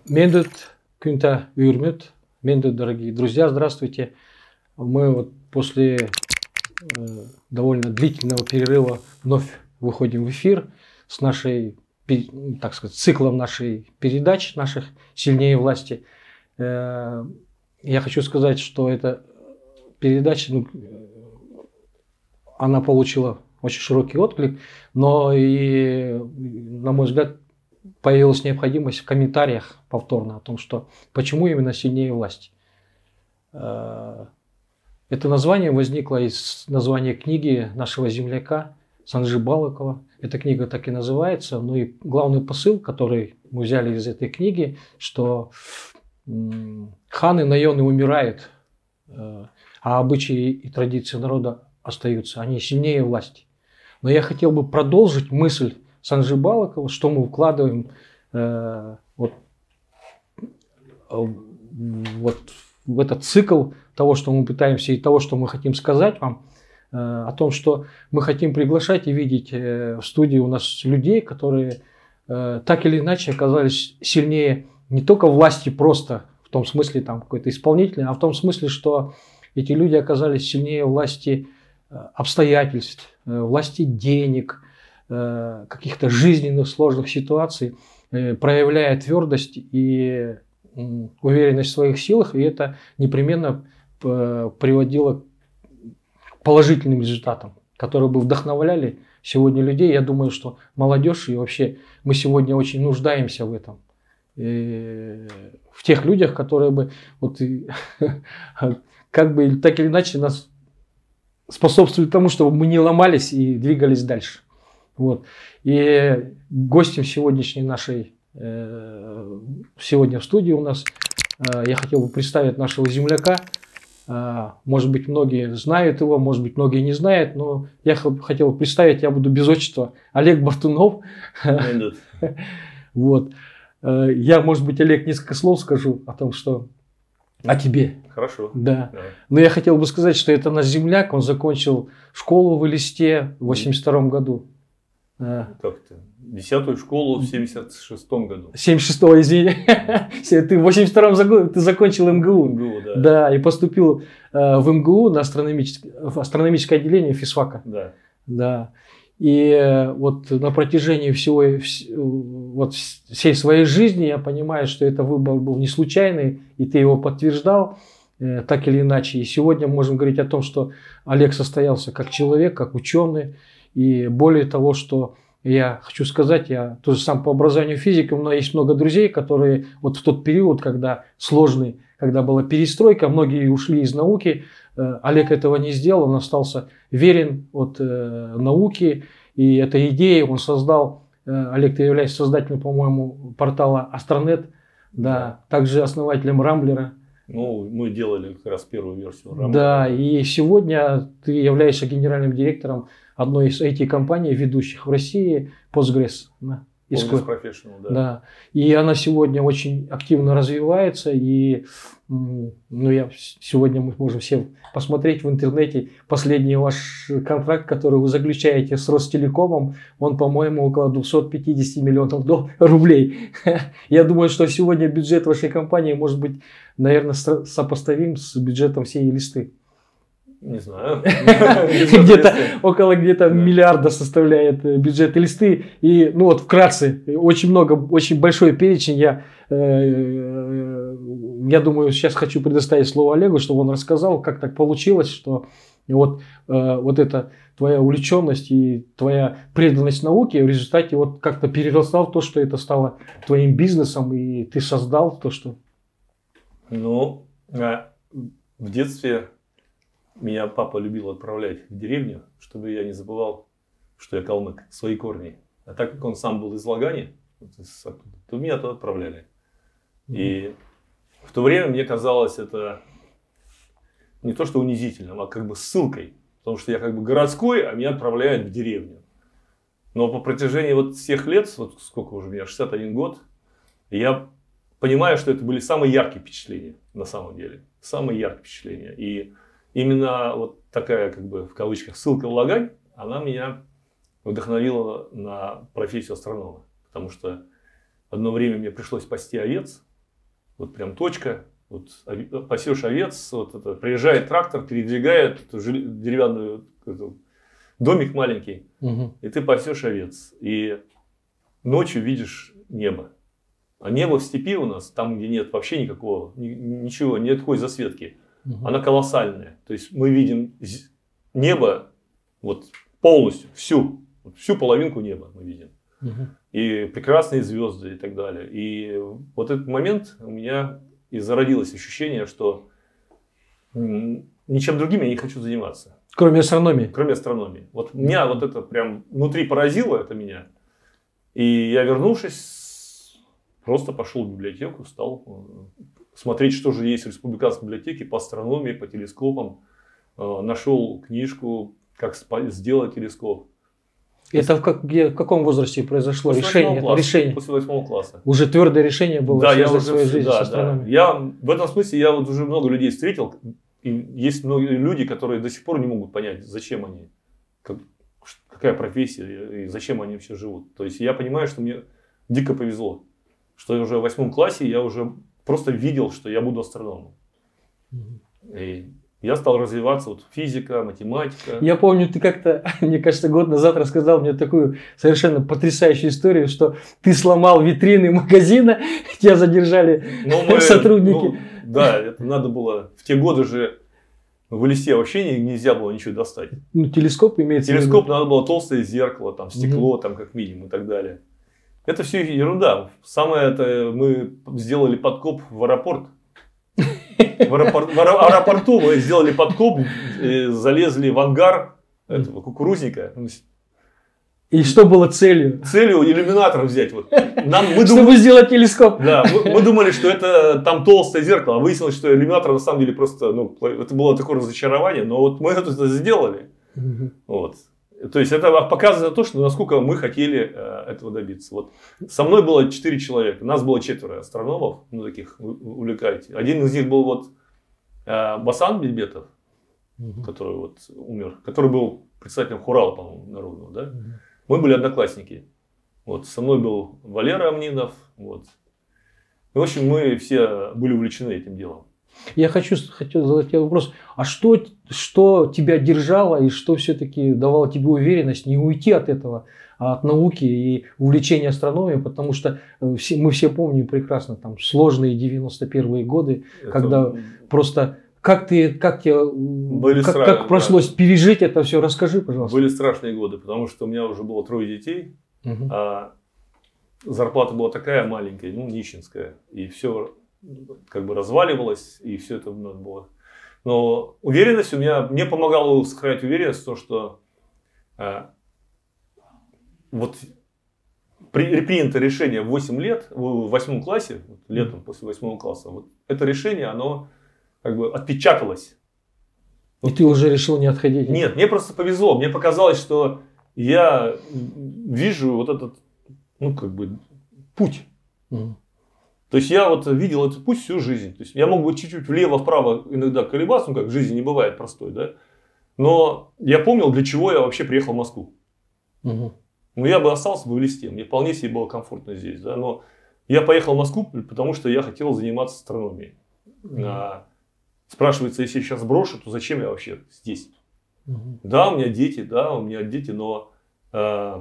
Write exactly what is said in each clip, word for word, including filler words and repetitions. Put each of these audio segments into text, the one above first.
Мендет, Кюнта, Юрмют, Мендет, дорогие друзья, здравствуйте. Мы вот после э, довольно длительного перерыва вновь выходим в эфир с нашей, так сказать, циклом нашей передач, наших «Сильнее власти». Э, я хочу сказать, что эта передача, ну, она получила очень широкий отклик, но и, на мой взгляд, появилась необходимость в комментариях повторно о том, что почему именно «Сильнее власти». Это название возникло из названия книги нашего земляка Санжи Балыкова. Эта книга так и называется. Ну и главный посыл, который мы взяли из этой книги, что ханы, наёны умирают, а обычаи и традиции народа остаются. Они сильнее власти. Но я хотел бы продолжить мысль Санжи Балыкова, что мы вкладываем э, вот, вот в этот цикл того, что мы пытаемся и того, что мы хотим сказать вам, э, о том, что мы хотим приглашать и видеть э, в студии у нас людей, которые э, так или иначе оказались сильнее не только власти просто, в том смысле там какой-то исполнительный, а в том смысле, что эти люди оказались сильнее власти э, обстоятельств, э, власти денег, каких-то жизненных сложных ситуаций, проявляя твердость и уверенность в своих силах, и это непременно приводило к положительным результатам, которые бы вдохновляли сегодня людей. Я думаю, что молодежь и вообще мы сегодня очень нуждаемся в этом. И в тех людях, которые бы вот, как бы так или иначе нас способствовали тому, чтобы мы не ломались и двигались дальше. Вот. И гостем сегодняшней нашей, э, сегодня в студии у нас, э, я хотел бы представить нашего земляка. Э, может быть, многие знают его, может быть, многие не знают, но я хотел бы представить, я буду без отчества, Олег Бартунов. Вот. Я, может быть, Олег, несколько слов скажу о том, что о тебе. Хорошо. Да. Да. Но я хотел бы сказать, что это наш земляк, он закончил школу в Элисте в восемьдесят втором году. Как-то? Десятую школу в семьдесят шестом году. семьдесят шестого, извини. Ты в восемьдесят втором ты закончил эм гэ у. эм гэ у, да. Да, и поступил в эм гэ у на астрономическое, в астрономическое отделение физфака. Да. Да. И вот на протяжении всего, вот всей своей жизни я понимаю, что это выбор был не случайный, и ты его подтверждал так или иначе. И сегодня мы можем говорить о том, что Олег состоялся как человек, как ученый. И более того, что я хочу сказать, я тоже сам по образованию физик, у меня есть много друзей, которые вот в тот период, когда сложный, когда была перестройка, многие ушли из науки, Олег этого не сделал, он остался верен от э, науке, и этой идеей он создал, э, Олег, ты являешься создателем, по-моему, портала Астронет, да, да. Также основателем Рамблера. Ну, мы делали как раз первую версию Рамблера. Да, и сегодня ты являешься генеральным директором одной из ай ти-компаний, ведущих в России, Postgres. Да, Postgres Professional, да. Да. И она сегодня очень активно развивается. И ну, я, сегодня мы можем все посмотреть в интернете последний ваш контракт, который вы заключаете с Ростелекомом. Он, по-моему, около двухсот пятидесяти миллионов рублей. Я думаю, что сегодня бюджет вашей компании может быть, наверное, сопоставим с бюджетом всей Элисты. Не знаю. Где-то около где-то миллиарда составляет бюджет Элисты. И ну вот вкратце, очень много, очень большой перечень. Я, э, я думаю, сейчас хочу предоставить слово Олегу, чтобы он рассказал, как так получилось, что вот, э, вот эта твоя увлеченность и твоя преданность науке в результате вот как-то переросла в то, что это стало твоим бизнесом, и ты создал то, что... Ну, в детстве... Меня папа любил отправлять в деревню, чтобы я не забывал, что я калмык, свои корни. А так как он сам был из Лагани, то меня туда отправляли. И в то время мне казалось это не то что унизительным, а как бы ссылкой. Потому что я как бы городской, а меня отправляют в деревню. Но по протяжении вот всех лет, вот сколько уже у меня, шестьдесят один год, я понимаю, что это были самые яркие впечатления на самом деле. Самые яркие впечатления. И именно вот такая, как бы, в кавычках, ссылка в Лагань, она меня вдохновила на профессию астронома. Потому что одно время мне пришлось пасти овец Вот прям точка. Вот пасешь овец, вот это, приезжает трактор, передвигает эту деревянную эту, домик маленький, угу. и ты пасешь овец. И ночью видишь небо. А небо в степи у нас, там, где нет вообще никакого, ничего, нет такой засветки, угу. она колоссальная. То есть мы видим небо вот, полностью, всю, всю половинку неба мы видим. Угу. И прекрасные звезды и так далее. И вот этот момент у меня и зародилось ощущение, что ничем другим я не хочу заниматься. Кроме астрономии? Кроме астрономии. Вот меня вот это прям внутри поразило, это меня. И я, вернувшись, просто пошел в библиотеку, стал смотреть, что же есть в республиканской библиотеке по астрономии, по телескопам. Нашел книжку, как сделать телескоп. Это в, как, где, в каком возрасте произошло после решение? Класса, решение? После восьмого класса. Уже твердое решение было да, я уже, свою жизнь да, с астрономией? Да. Я, в этом смысле я вот уже много людей встретил. И есть многие люди, которые до сих пор не могут понять, зачем они, как, какая профессия и зачем они вообще живут. То есть я понимаю, что мне дико повезло. Что уже в восьмом классе я уже просто видел, что я буду астрономом. Mm-hmm. И я стал развиваться, вот физика, математика. Я помню, ты как-то, мне кажется, год назад рассказал мне такую совершенно потрясающую историю, что ты сломал витрины магазина, тебя задержали мы, сотрудники. Ну, да, это надо было, в те годы же в листе вообще нельзя было ничего достать. Ну, телескоп имеется в виду. Телескоп, надо было толстое зеркало, там, стекло, угу. там, как минимум и так далее. Это все ерунда. Самое это, мы сделали подкоп в аэропорт. В, аэропорт, в аэропорту мы сделали подкоп, залезли в ангар этого кукурузника. И что было целью? Целью иллюминатор взять. Вот. Нам, мы Чтобы думали, сделать телескоп. Да, мы, мы думали, что это там толстое зеркало, а выяснилось, что иллюминатор на самом деле просто, ну, это было такое разочарование, но вот мы это сделали. Угу. Вот. То есть это показывает то, что насколько мы хотели э, этого добиться. Вот. Со мной было четыре человека, нас было четверо астрономов, ну таких увлекаете. Один из них был вот э, Басан Бельбетов, угу. который вот умер, который был председателем Хурала, по-моему, народного, да? Угу. Мы были одноклассники. Вот. Со мной был Валера Амнинов. Вот. И, в общем, мы все были увлечены этим делом. Я хочу, хочу задать тебе вопрос. А что, что тебя держало и что все-таки давало тебе уверенность не уйти от этого, от науки и увлечения астрономией? Потому что все, мы все помним прекрасно там, сложные девяносто первые годы, это... когда просто... Как, ты, как, тебе, как, стра... как пришлось да. пережить это все? Расскажи, пожалуйста. Были страшные годы, потому что у меня уже было трое детей, угу. а зарплата была такая маленькая, ну, нищенская, и все как бы разваливалось, и все это было. Но уверенность у меня, мне помогало сохранять уверенность в том, что а, вот при, принято решение в восемь лет, в восьмом классе, летом после восьмого класса, вот это решение, оно как бы отпечаталось. И вот. Ты уже решил не отходить? Нет, мне просто повезло. Мне показалось, что я вижу вот этот, ну, как бы, путь. Угу. То есть я вот видел этот путь всю жизнь. То есть я мог бы чуть-чуть влево-вправо иногда колебаться, ну, как в жизни не бывает простой, да. Но я помнил, для чего я вообще приехал в Москву. Угу. Ну, я бы остался бы в листе. Мне вполне себе было комфортно здесь, да. Но я поехал в Москву, потому что я хотел заниматься астрономией. Угу. Спрашивается, если я сейчас брошу, то зачем я вообще здесь? Угу. Да, у меня дети, да, у меня дети, но э,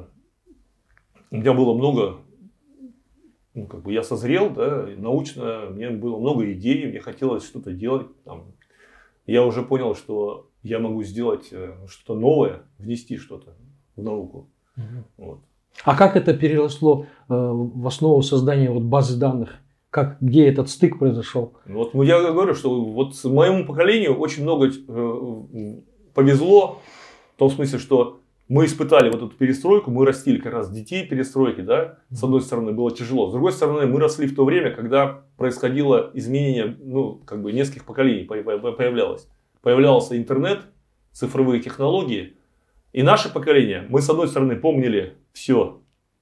у меня было много, ну, как бы я созрел, да, научно, мне было много идей, мне хотелось что-то делать. Там. Я уже понял, что я могу сделать что-то новое, внести что-то в науку. Угу. Вот. А как это переросло э, в основу создания вот, базы данных? Как, где этот стык произошел? Вот я говорю, что вот моему поколению очень много э, повезло, в том смысле, что мы испытали вот эту перестройку, мы растили как раз детей перестройки, да, с одной стороны было тяжело, с другой стороны мы росли в то время, когда происходило изменение, ну, как бы нескольких поколений появлялось. Появлялся интернет, цифровые технологии, и наше поколение, мы с одной стороны помнили все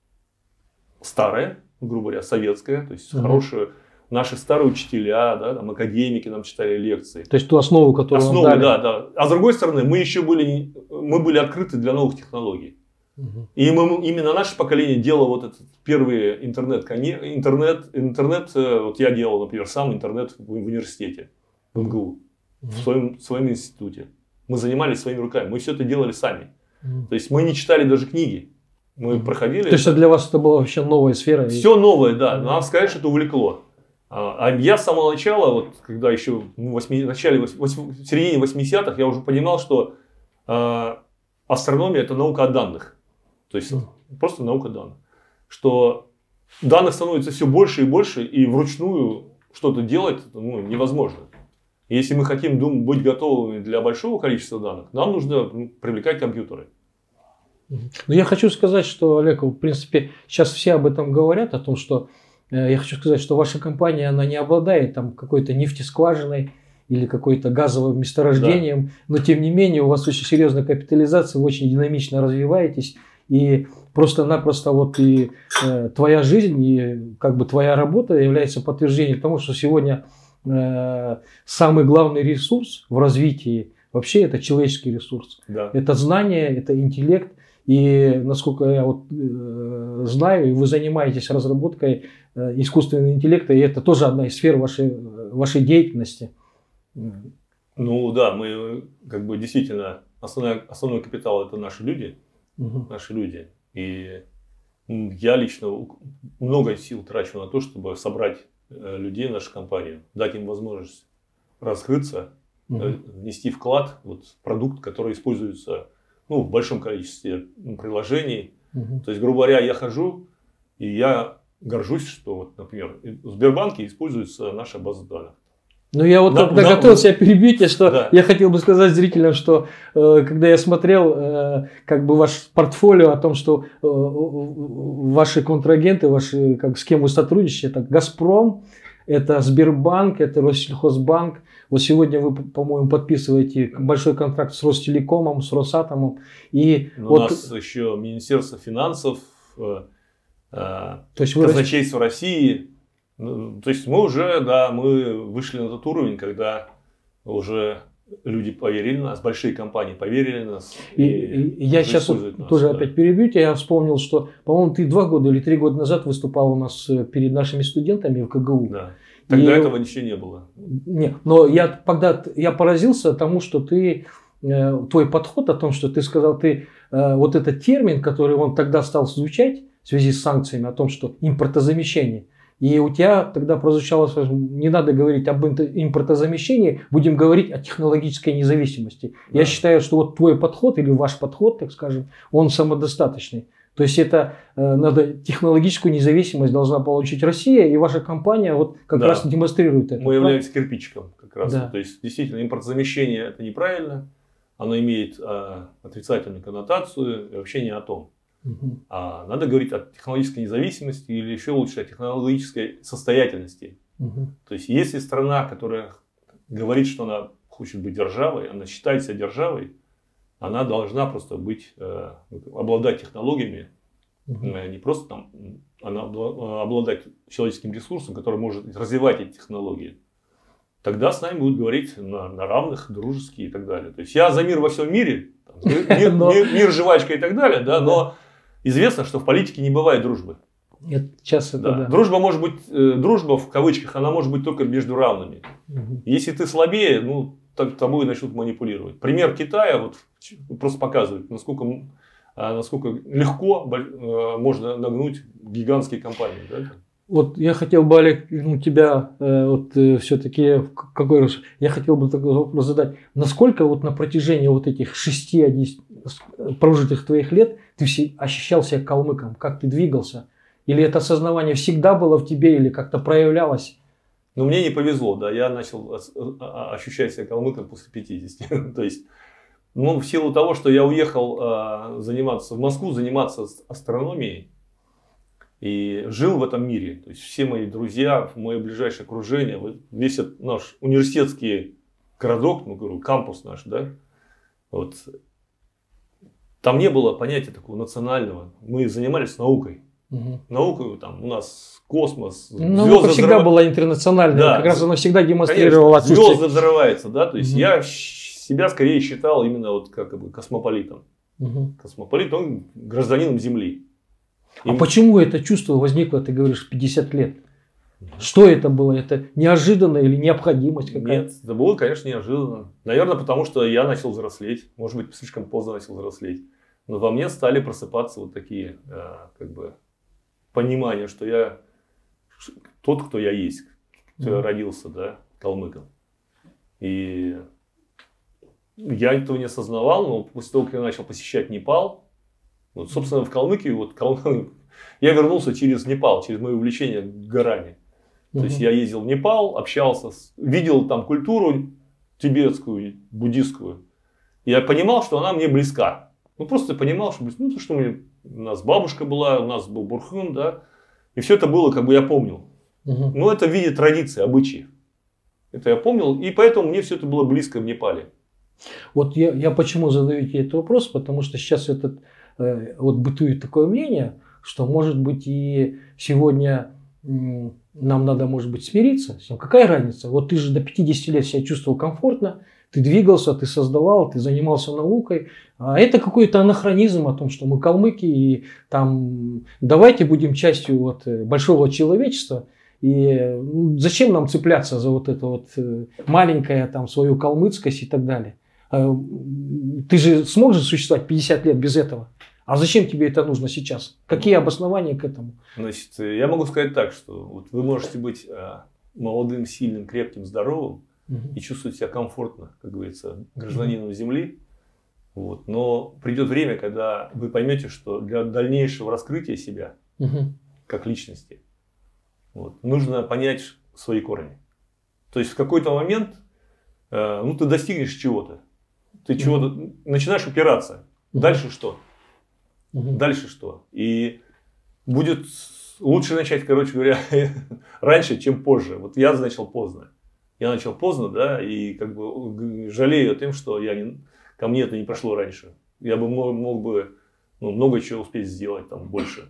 старое, грубо говоря, советская, то есть uh-huh. хорошие наши старые учителя, да, там, академики нам читали лекции. То есть ту основу, которую основу, нам дали. да, да. А с другой стороны, мы еще были, мы были открыты для новых технологий. Угу. И мы, именно наше поколение делало вот этот первый интернет, интернет, интернет, вот я делал, например, сам интернет в университете, в эм гэ у, угу. в своем, в своем институте. Мы занимались своими руками, мы все это делали сами. Угу. То есть мы не читали даже книги. Мы угу. проходили. То есть для вас это была вообще новая сфера? Все новое, да. Угу. Надо сказать, что это увлекло. А я с самого начала, вот, когда еще ну, в начале, в середине восьмидесятых, я уже понимал, что э, астрономия – это наука о данных. То есть, mm. просто наука данных. Что данных становится все больше и больше, и вручную что-то делать ну, невозможно. Если мы хотим дум, быть готовыми для большого количества данных, нам нужно привлекать компьютеры. Ну, я хочу сказать, что, Олег, в принципе, сейчас все об этом говорят, о том, что я хочу сказать, что ваша компания, она не обладает там какой-то нефтескважиной или какой-то газовым месторождением, да. но тем не менее у вас очень серьезная капитализация, вы очень динамично развиваетесь, и просто-напросто вот и э, твоя жизнь, и как бы твоя работа является подтверждением тому, что сегодня э, самый главный ресурс в развитии вообще это человеческий ресурс. Да. Это знание, это интеллект. И насколько я вот, э, знаю, вы занимаетесь разработкой э, искусственного интеллекта, и это тоже одна из сфер вашей, вашей деятельности. Ну да, мы как бы действительно основной, основной капитал это наши люди, угу. наши люди. И я лично много сил трачу на то, чтобы собрать людей в нашу компанию, дать им возможность раскрыться, угу. внести вклад вот, в продукт, который используется ну, в большом количестве приложений. Угу. То есть, грубо говоря, я хожу, и я горжусь, что, вот, например, в Сбербанке используется наша база данных. Ну, я вот да, когда да, готовился, я перебить, что да. я хотел бы сказать зрителям, что э, когда я смотрел э, как бы ваш портфолио о том, что э, ваши контрагенты, ваши, как, с кем вы сотрудничаете, это «Газпром», это Сбербанк, это Россельхозбанк. Вот сегодня вы, по-моему, подписываете большой контракт с Ростелекомом, с Росатомом. И вот... У нас еще Министерство финансов, э, э, то есть казначейство вы... России. Ну, то есть мы уже, да, мы вышли на тот уровень, когда уже люди поверили в нас, большие компании поверили в нас. И, и, и я сейчас вот нас, тоже да. опять перебью тебя, я вспомнил, что, по-моему, ты два года или три года назад выступал у нас перед нашими студентами в ка гэ у. Да. Тогда и, этого ничего не было. Не, но я тогда я поразился тому, что ты, э, твой подход о том, что ты сказал, ты э, вот этот термин, который он тогда стал звучать в связи с санкциями, о том, что импортозамещение. И у тебя тогда прозвучало, не надо говорить об импортозамещении, будем говорить о технологической независимости. Да. Я считаю, что вот твой подход или ваш подход, так скажем, он самодостаточный. То есть это э, надо технологическую независимость должна получить Россия, и ваша компания вот как да. раз демонстрирует это. Мы являемся кирпичиком как раз. Да. То есть действительно импортозамещение это неправильно, оно имеет э, отрицательную коннотацию и вообще не о том. Угу. А надо говорить о технологической независимости или еще лучше о технологической состоятельности. Угу. То есть если страна, которая говорит, что она хочет быть державой, она считает себя державой, она должна просто быть, э, обладать технологиями, угу. э, не просто там, она обладать человеческим ресурсом, который может развивать эти технологии. Тогда с нами будут говорить на, на равных, дружеские и так далее. То есть я за мир во всем мире, там, мир, мир, мир, жвачка и так далее, да, но известно, что в политике не бывает дружбы. Нет, сейчас это да. Да. Дружба может быть, э, дружба в кавычках, она может быть только между равными. Угу. Если ты слабее, ну, так тобой начнут манипулировать. Пример Китая вот, просто показывает, насколько, насколько легко можно нагнуть гигантские компании. Да? Вот я хотел бы, Олег, ну, тебя э, вот э, все-таки какой раз я хотел бы такой вопрос задать. Насколько вот на протяжении вот этих шести прожитых твоих лет ты все ощущал себя калмыком? Как ты двигался? Или это осознавание всегда было в тебе, или как-то проявлялось? Ну, мне не повезло, да, я начал ощущать себя калмыком после пятидесяти. То есть, ну, в силу того, что я уехал э, заниматься в Москву, заниматься астрономией, и жил в этом мире. То есть все мои друзья, мое ближайшее окружение, весь этот наш университетский городок, ну, говорю, кампус наш, да, вот, там не было понятия такого национального. Мы занимались наукой. Угу. Наукой там у нас космос, ну, звезды всегда взрыв... была интернациональная, да, как раз она всегда демонстрировала отсутствие. Звезды взрываются, да, то есть угу. я себя скорее считал именно вот как бы космополитом. Угу. Космополит, он гражданином Земли. А Им... почему это чувство возникло, ты говоришь, в пятьдесят лет? Что это было? Это неожиданно или необходимость какая-то? Нет, это было, конечно, неожиданно. Наверное, потому что я начал взрослеть. Может быть, слишком поздно начал взрослеть. Но во мне стали просыпаться вот такие, как бы, понимания, что я тот, кто я есть. Кто mm-hmm. я родился, да, калмыком. И я этого не осознавал, но после того, как я начал посещать Непал, вот, собственно, в Калмыкии, вот, Кал... я вернулся через Непал, через мое увлечение горами. То угу. есть я ездил в Непал, общался, с... видел там культуру тибетскую, буддистскую. И я понимал, что она мне близка. Ну, просто понимал, что, ну, то, что мы... у нас бабушка была, у нас был Бурхун, да. И все это было, как бы я помнил. Угу. Но это в виде традиции, обычаев. Это я помнил, и поэтому мне все это было близко в Непале. Вот я, я почему задаю тебе этот вопрос, потому что сейчас этот, э, вот бытует такое мнение, что, может быть, и сегодня э, нам надо, может быть, смириться с тем. Какая разница? Вот ты же до пятидесяти лет себя чувствовал комфортно, ты двигался, ты создавал, ты занимался наукой. А это какой-то анахронизм о том, что мы калмыки, и там давайте будем частью вот большого человечества. И зачем нам цепляться за вот это вот маленькое там свою калмыцкость и так далее? Ты же сможешь существовать пятьдесят лет без этого? А зачем тебе это нужно сейчас? Какие обоснования к этому? Значит, я могу сказать так, что вот вы можете быть молодым, сильным, крепким, здоровым угу. и чувствовать себя комфортно, как говорится, гражданином угу. Земли. Вот. Но придет время, когда вы поймете, что для дальнейшего раскрытия себя угу. как личности вот, нужно понять свои корни. То есть в какой-то момент э, ну, ты достигнешь чего-то. Ты чего-то угу. начинаешь упираться. Угу. Дальше что? Угу. Дальше что? И будет лучше начать, короче говоря, раньше, чем позже. Вот я начал поздно. Я начал поздно, да, и как бы жалею о том, что я не, ко мне это не прошло раньше. Я бы мог, мог бы ну, много чего успеть сделать там больше.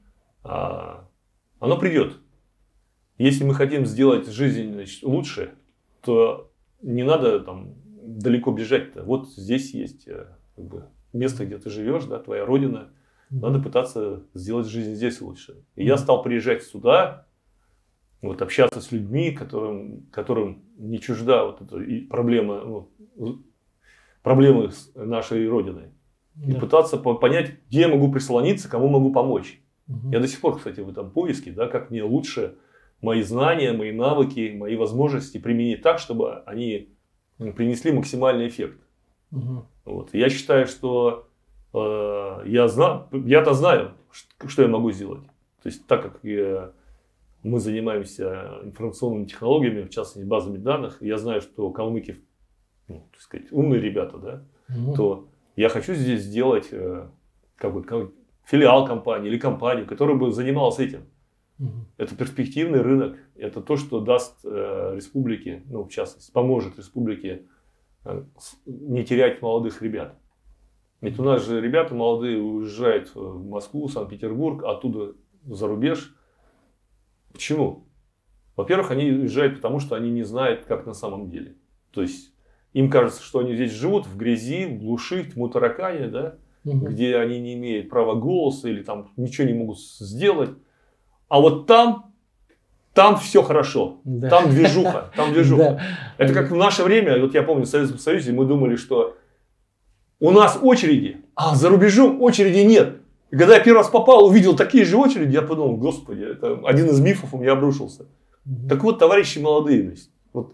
А, оно придет. Если мы хотим сделать жизнь, значит, лучше, то не надо там далеко бежать-то. Вот здесь есть как бы, место, где ты живешь, да, твоя родина. Надо пытаться сделать жизнь здесь лучше. И я стал приезжать сюда, вот, общаться с людьми, которым, которым не чужда вот эта проблема, ну, проблемы с нашей родиной. Да. И пытаться понять, где я могу прислониться, кому могу помочь. Угу. Я до сих пор, кстати, в этом поиске, да, как мне лучше мои знания, мои навыки, мои возможности применить так, чтобы они принесли максимальный эффект. Угу. Вот. Я считаю, что э, я знаю, я-то знаю, что я могу сделать. То есть, так как я, мы занимаемся информационными технологиями, в частности базами данных, я знаю, что калмыки, ну, так сказать, умные ребята, да, угу. то я хочу здесь сделать э, как бы, как, филиал компании или компанию, которая бы занималась этим. Угу. Это перспективный рынок. Это то, что даст э, республике, ну, в частности, поможет республике э, не терять молодых ребят. Ведь у нас же ребята молодые уезжают в Москву, Санкт-Петербург, оттуда за рубеж. Почему? Во-первых, они уезжают, потому что они не знают, как на самом деле. То есть, им кажется, что они здесь живут в грязи, в глуши, в тьму таракани, да, угу. где они не имеют права голоса или там ничего не могут сделать. А вот там, там все хорошо, да. там движуха, там движуха. Да. Это как в наше время, вот я помню, в Советском Союзе мы думали, что у нас очереди, а за рубежом очереди нет. И когда я первый раз попал, увидел такие же очереди, я подумал, господи, это один из мифов у меня обрушился. Угу. Так вот, товарищи молодые, вот,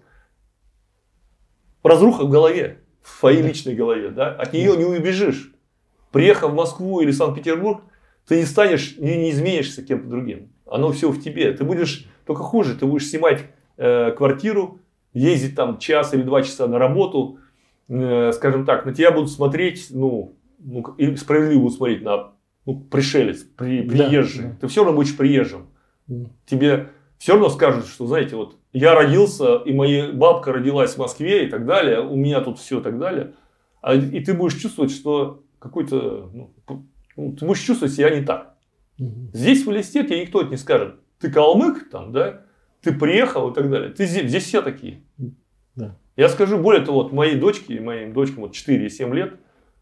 разруха в голове, в твоей личной голове, да, от нее не убежишь. Приехав в Москву или Санкт-Петербург, ты не станешь, не, не изменишься кем-то другим. Оно все в тебе. Ты будешь только хуже. Ты будешь снимать э, квартиру, ездить там час или два часа на работу. Э, скажем так, на тебя будут смотреть, ну, ну и справедливо будут смотреть на ну, пришелец, при, приезжий. Да, да. Ты все равно будешь приезжим. Да. Тебе все равно скажут, что, знаете, вот я родился, и моя бабка родилась в Москве и так далее. У меня тут все и так далее. А, и ты будешь чувствовать, что какой-то... Ну, ну, ты будешь чувствовать себя не так. Здесь в листе тебе никто это не скажет. Ты калмык, там, да? Ты приехал и так далее. Ты здесь, здесь все такие. Да. Я скажу, более того, вот моей дочке, моим дочкам вот четыре-семь лет,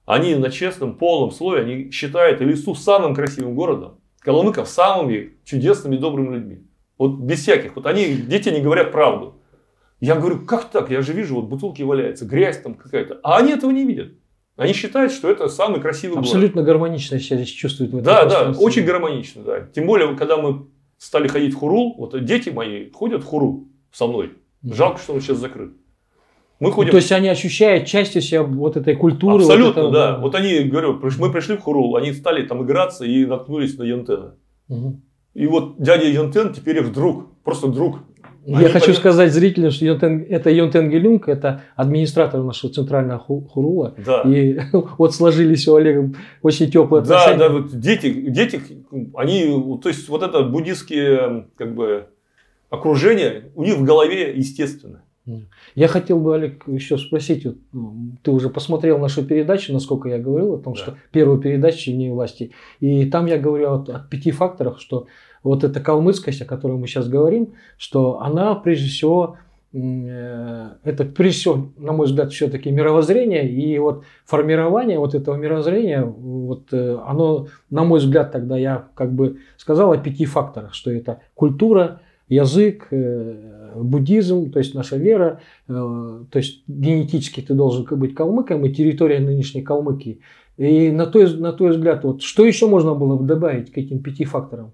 Они на честном, полном слое, они считают Элисту самым красивым городом, калмыков самыми чудесными, добрыми людьми. Вот без всяких. Вот они, дети не говорят правду. Я говорю, как так? Я же вижу, вот бутылки валяются, грязь там какая-то. А они этого не видят. Они считают, что это самый красивый город. Абсолютно гармонично себя здесь чувствуют. В этом да, да, очень гармонично. Да. Тем более, когда мы стали ходить в Хурул, вот дети мои ходят в Хурул со мной. Жалко, что он сейчас закрыт. Мы ходим... То есть они ощущают частью себя вот этой культуры. Абсолютно, вот да. Вот они, говорю, мы пришли в Хурул, они стали там играться и наткнулись на Йонтена. Угу. И вот дядя Йонтен теперь их друг, просто друг. Я они хочу понят... сказать зрителям, что Йонтен, это Йонтен Гелюнг, это администратор нашего центрального Хурула. Да. И вот сложились у Олега очень теплые отношения. Да, да, вот дети, дети, они, то есть вот это буддистские как бы окружение у них в голове естественно. Я хотел бы, Олег, еще спросить, вот, ты уже посмотрел нашу передачу, насколько я говорил о том, да. что первую передачу «Вне власти», и там я говорю о, о пяти факторах, что вот эта калмыцкость, о которой мы сейчас говорим, что она прежде всего, э, это прежде всего, на мой взгляд, все-таки мировоззрение, и вот формирование вот этого мировоззрения, вот, э, оно, на мой взгляд, тогда я как бы сказал о пяти факторах, что это культура, язык, э, буддизм, то есть наша вера, э, то есть генетически ты должен быть калмыком, и территория нынешней Калмыкии. И на твой, на твой взгляд, вот, что еще можно было бы добавить к этим пяти факторам?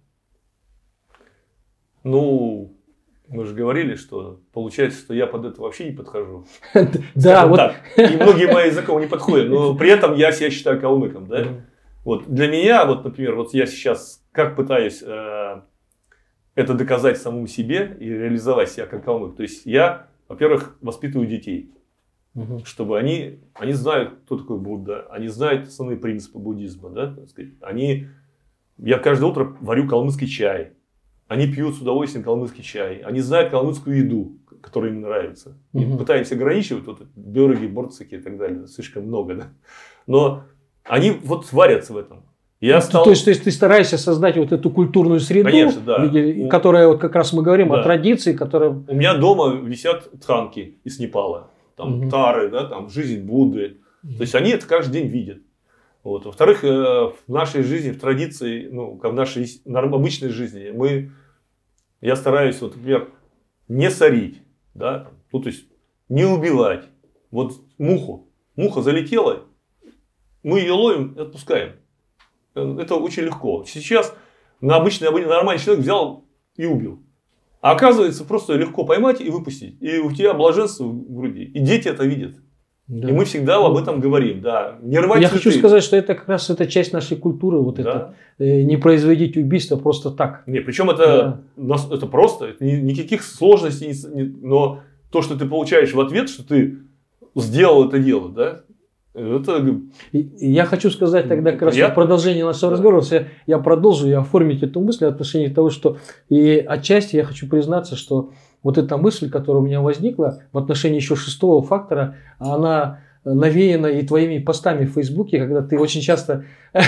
Ну, мы же говорили, что получается, что я под это вообще не подхожу. Да, вот. И многие мои языком не подходят, но при этом я себя считаю калмыком, да? Вот для меня, вот, например, вот я сейчас как пытаюсь это доказать самому себе и реализовать себя как калмык. То есть я, во-первых, воспитываю детей, угу. чтобы они, они знают, кто такой Будда, они знают основные принципы буддизма. Да, так сказать. Они, я каждое утро варю калмыцкий чай, они пьют с удовольствием калмыцкий чай, они знают калмыцкую еду, которая им нравится. Угу. И пытаемся ограничивать вот, бёрги, борцики и так далее, слишком много. Да? Но они вот варятся в этом. Я стал... То есть, то есть ты стараешься создать вот эту культурную среду, конечно, да. которая вот как раз мы говорим да. о традиции, которая... У меня дома висят тханки из Непала, там угу. тары, да, там жизнь Будды. Угу. То есть они это каждый день видят. Вот. Во-вторых, в нашей жизни, в традиции, ну, в нашей обычной жизни, мы, я стараюсь, вот, например, не сорить, да, ну, то есть не убивать. Вот муху, муха залетела, мы ее ловим и отпускаем. Это очень легко. Сейчас на обычный, нормальный человек взял и убил. А оказывается, просто легко поймать и выпустить. И у тебя блаженство в груди. И дети это видят. Да. И мы всегда об этом говорим. Да. Не рвать Я цветы. хочу сказать, что это как раз это часть нашей культуры. Вот да. это, э, не производить убийство просто так. Не, причем это, да. это просто. Это никаких сложностей. Но то, что ты получаешь в ответ, что ты сделал это дело, да. Это... Я хочу сказать тогда как раз в продолжении нашего да. разговора, я, я продолжу и оформить эту мысль в отношении того, что и отчасти я хочу признаться, что вот эта мысль, которая у меня возникла в отношении еще шестого фактора, она навеяна и твоими постами в Фейсбуке, когда ты очень часто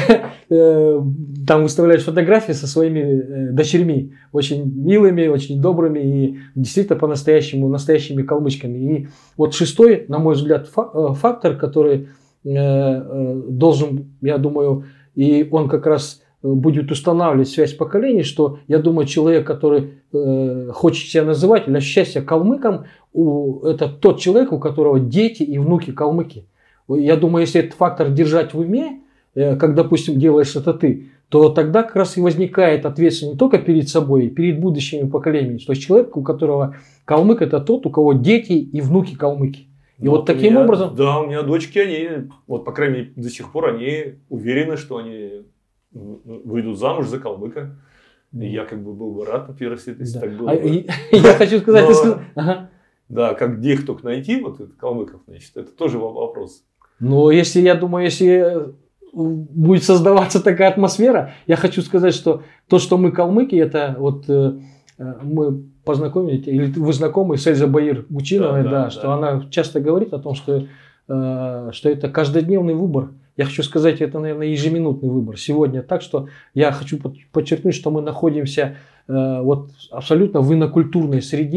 там выставляешь фотографии со своими дочерьми, очень милыми, очень добрыми и действительно по-настоящему настоящими калмычками. И вот шестой, на мой взгляд, фактор, который должен, я думаю, и он как раз будет устанавливать связь поколений, что, я думаю, человек, который э, хочет себя называть или ощущать себя калмыком, у, это тот человек, у которого дети и внуки калмыки. Я думаю, если этот фактор держать в уме, э, как, допустим, делаешь это ты, то тогда как раз и возникает ответственность не только перед собой, перед будущими поколениями. То есть человек, у которого калмык, это тот, у кого дети и внуки калмыки. И ну, вот таким меня, образом... Да, у меня дочки, они, вот по крайней мере, до сих пор, они уверены, что они... выйдут замуж за калмыка. И я как бы был бы рад, например, если это да. так было. А, бы. Я хочу сказать... Но, ты... ага. Да, как где их только найти, вот это, калмыков, значит, это тоже вопрос. Но если, я думаю, если будет создаваться такая атмосфера, я хочу сказать, что то, что мы калмыки, это вот мы познакомились, или вы знакомы с Эльзой Баир-Гучиновой, да, да, да, что да. она часто говорит о том, что, что это каждодневный выбор. Я хочу сказать, это, наверное, ежеминутный выбор сегодня. Так что я хочу подчеркнуть, что мы находимся э, вот абсолютно в инокультурной среде.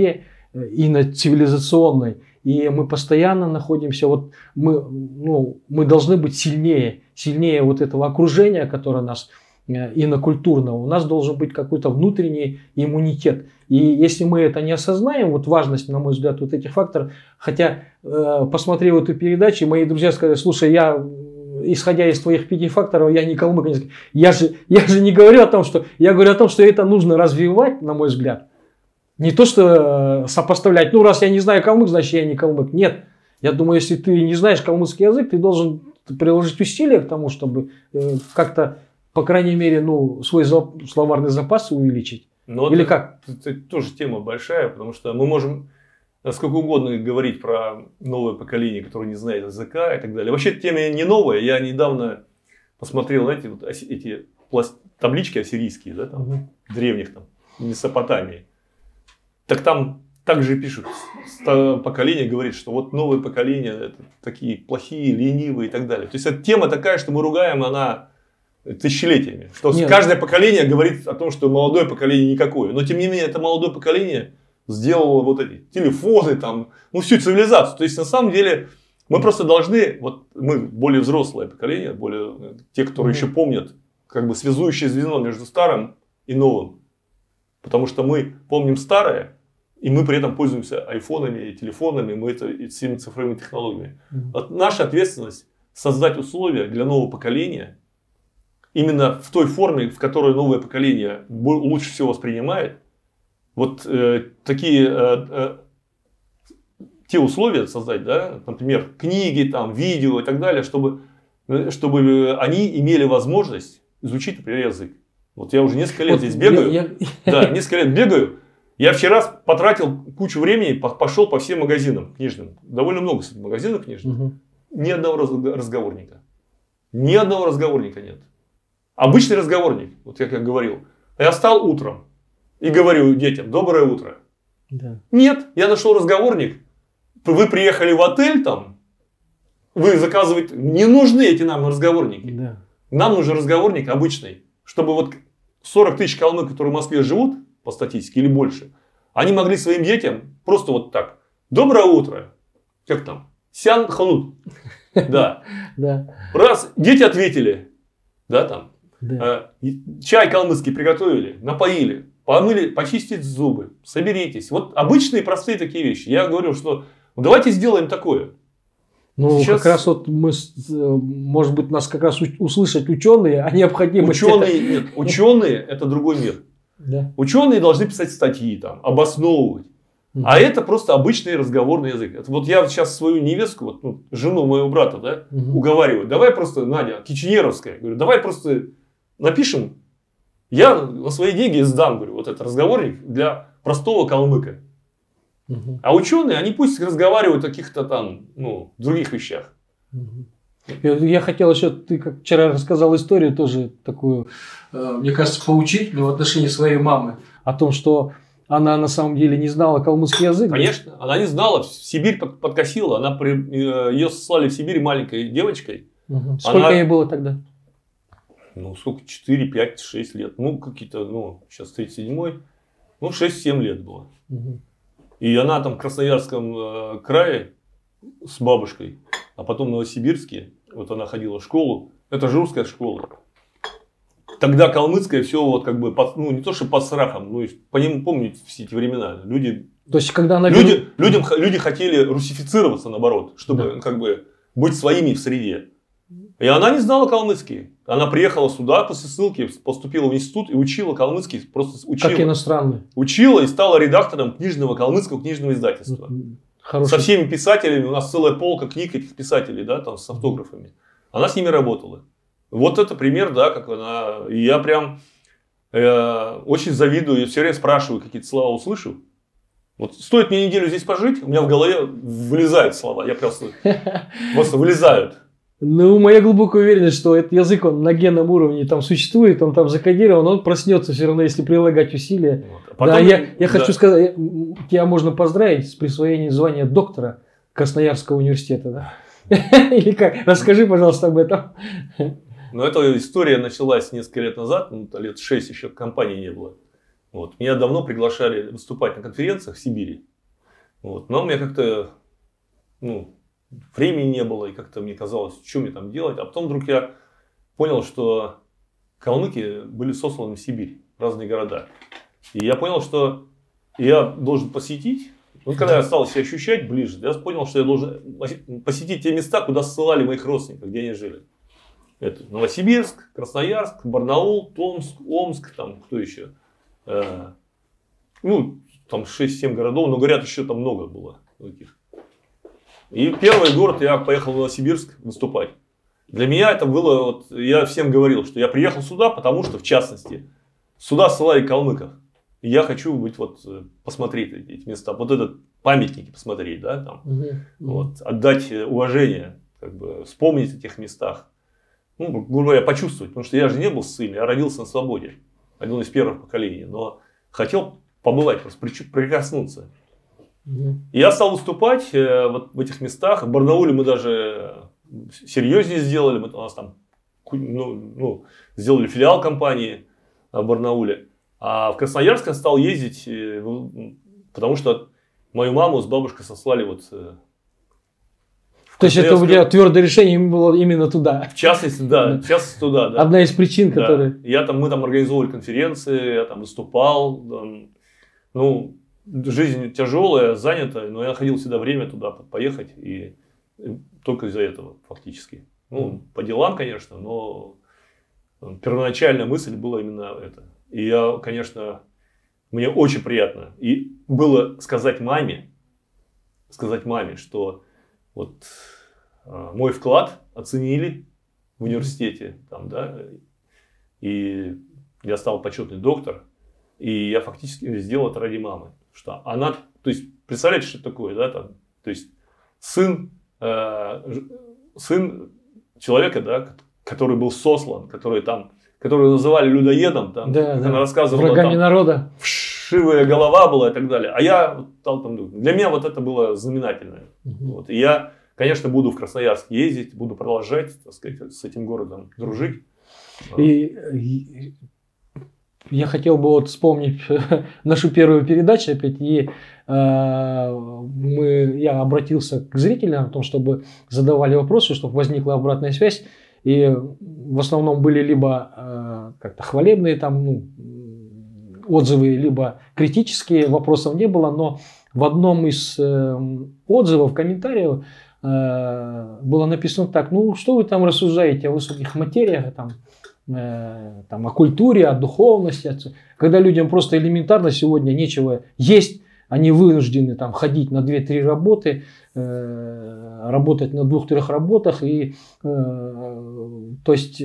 иноцивилизационной. И мы постоянно находимся, вот мы, ну, мы должны быть сильнее, сильнее вот этого окружения, которое нас инокультурного. У нас должен быть какой-то внутренний иммунитет. И если мы это не осознаем, вот важность, на мой взгляд, вот этих факторов, хотя э, посмотрел эту передачу, мои друзья сказали, слушай, я, исходя из твоих пяти факторов, я не калмык. Я же, я же не говорю о том, что, я говорю о том, что это нужно развивать, на мой взгляд. Не то, что сопоставлять, ну, раз я не знаю калмык, значит, я не калмык. Нет. Я думаю, если ты не знаешь калмыцкий язык, ты должен приложить усилия к тому, чтобы э, как-то, по крайней мере, ну, свой словарный запас увеличить. Но Или это, как? Это, это тоже тема большая, потому что мы можем сколько угодно говорить про новое поколение, которое не знает языка и так далее. Вообще, эта тема не новая. Я недавно посмотрел, знаете, вот эти таблички ассирийские, да, там, угу. древних, там, Месопотамии. Так там также пишут, поколение говорит, что вот новое поколение это такие плохие, ленивые и так далее. То есть, это тема такая, что мы ругаем, она тысячелетиями. Что Нет. каждое поколение говорит о том, что молодое поколение никакое. Но тем не менее, это молодое поколение сделало вот эти телефоны, там, ну, всю цивилизацию. То есть, на самом деле, мы просто должны, вот мы более взрослое поколение, более те, которые mm-hmm. еще помнят, как бы связующее звено между старым и новым. Потому что мы помним старое, и мы при этом пользуемся айфонами, телефонами, мы это всеми цифровыми технологиями. Mm-hmm. Вот наша ответственность создать условия для нового поколения, именно в той форме, в которой новое поколение лучше всего воспринимает, вот э, такие э, э, те условия создать, да, например, книги, там, видео и так далее, чтобы, чтобы они имели возможность изучить, например, язык. Вот я уже несколько лет вот здесь бегаю. Я, я... Да, несколько лет бегаю. Я вчера потратил кучу времени, пошел по всем магазинам книжным. Довольно много магазинов книжных. Угу. Ни одного разговорника. Ни одного разговорника нет. Обычный разговорник, вот как я говорил. Я встал утром и говорю детям: доброе утро. Да. Нет, я нашел разговорник. Вы приехали в отель там, вы заказываете. Не нужны эти нам разговорники. Да. Нам нужен разговорник обычный. Чтобы вот сорок тысяч калмык, которые в Москве живут, по статистике, или больше, они могли своим детям просто вот так: доброе утро. Как там? Сян ханут. Да. Раз, дети ответили. Да, там. Да. Чай калмыцкий приготовили, напоили, помыли, почистить зубы, соберитесь. Вот обычные простые такие вещи. Я говорю, что ну, давайте сделаем такое. Ну, сейчас... как раз вот мы, может быть, нас как раз услышать ученые о необходимости. Ученые, нет, ученые это другой мир. Да. Ученые должны писать статьи, там, обосновывать. Угу. А это просто обычный разговорный язык. Это вот я сейчас свою невестку, вот, ну, жену моего брата, да, угу. уговариваю. Давай просто, Надя, Киченеровская, говорю, давай просто напишем. Я на свои деньги сдам, говорю, вот этот разговорник для простого калмыка. Угу. А ученые, они пусть разговаривают о каких-то там, ну, других вещах. Угу. Я, я хотел еще, ты как вчера рассказал историю тоже такую, э, мне кажется, поучительную в отношении своей мамы. О том, что она на самом деле не знала калмыцкий язык. Конечно, она не знала. В Сибирь подкосила. Она при, э, ее сослали в Сибирь маленькой девочкой. Угу. Сколько она... ей было тогда? Ну, сколько? четыре, пять, шесть лет. Ну, какие-то, ну, сейчас тридцать седьмой. Ну, шесть-семь лет было. Угу. И она там в Красноярском э, крае с бабушкой, а потом в Новосибирске, вот она ходила в школу. Это же русская школа. Тогда калмыцкая все вот как бы, под, ну, не то что под страхом, ну, по ним помню все эти времена. Люди, то есть, когда она... люди, людям, люди хотели русифицироваться, наоборот, чтобы да. как бы быть своими в среде. И она не знала калмыцкий. Она приехала сюда после ссылки, поступила в институт и учила калмыцкий. Просто учила. Как иностранный. Учила и стала редактором книжного калмыцкого книжного издательства. Хороший. Со всеми писателями. У нас целая полка книг этих писателей, да, там, с автографами. Она с ними работала. Вот это пример, да, как она. И я прям э, очень завидую. Я все время спрашиваю, какие-то слова услышу. Вот стоит мне неделю здесь пожить, у меня в голове вылезают слова. Я просто, просто вылезают. Ну, моя глубокая уверенность, что этот язык, он на генном уровне там существует, он там закодирован, он проснется все равно, если прилагать усилия. Вот. А потом, да, я, я да. хочу сказать, тебя можно поздравить с присвоением звания доктора Красноярского университета. Да? Или как? Расскажи, пожалуйста, об этом. Ну, эта история началась несколько лет назад, ну, лет шесть еще компании не было. Вот. Меня давно приглашали выступать на конференциях в Сибири. Вот. Но мне как-то, ну, времени не было, и как-то мне казалось, что мне там делать. А потом вдруг я понял, что калмыки были сосланы в Сибирь, в разные города. И я понял, что я должен посетить. Вот когда я стал себя ощущать ближе, я понял, что я должен посетить те места, куда ссылали моих родственников, где они жили. Это Новосибирск, Красноярск, Барнаул, Томск, Омск, там кто еще. Э, ну, там шесть-семь городов, но говорят, еще там много было таких. И первый город я поехал в Новосибирск выступать. Для меня это было, вот, я всем говорил, что я приехал сюда, потому что, в частности, сюда ссылали калмыков. И я хочу быть, вот, посмотреть эти места, вот этот памятники посмотреть, да, там, угу. вот, отдать уважение, как бы, вспомнить о тех местах. Ну, грубо говоря, почувствовать, потому что я же не был ссыльный, я родился на свободе, один из первых поколений, но хотел побывать, просто прикоснуться. Mm-hmm. И я стал выступать э, вот в этих местах. В Барнауле мы даже серьезнее сделали, мы, у нас там ну, ну, сделали филиал компании в Барнауле. А в Красноярск я стал ездить, э, потому что мою маму с бабушкой сослали вот... Э, То есть это у тебя твердое решение было именно туда. В частности, да, в частности туда, да. Одна из причин, да. которые. Я там, мы там организовывали конференции, я там выступал. Там, ну, жизнь тяжелая, занятая, но я находил всегда время туда поехать и, и только из-за этого фактически. Ну, по делам, конечно, но первоначальная мысль была именно это. И я, конечно, мне очень приятно и было сказать маме, сказать маме, что вот э, мой вклад оценили в университете, там, да, и я стал почетный доктор, и я фактически сделал это ради мамы, что она, то есть, представляете, что это такое, да, там, то есть, сын, э, сын человека, да, который был сослан, который там, который называли людоедом, там, да, как да. она рассказывала, врагами там, народа. вшивая голова была и так далее. А я стал там, для меня вот это было знаменательное. Угу. Вот. И я, конечно, буду в Красноярск ездить, буду продолжать, так сказать, с этим городом дружить. И, и я хотел бы вот вспомнить нашу первую передачу опять, и э, мы, я обратился к зрителям о том, чтобы задавали вопросы, чтобы возникла обратная связь. И в основном были либо э, как-то хвалебные там, ну, отзывы, либо критические, вопросов не было. Но в одном из э, отзывов, комментариев э, было написано так: ну что вы там рассуждаете о высоких материях, там, э, там, о культуре, о духовности, когда людям просто элементарно сегодня нечего есть. Они вынуждены там ходить на две-три работы, э, работать на двух-трех работах. И, э, то есть,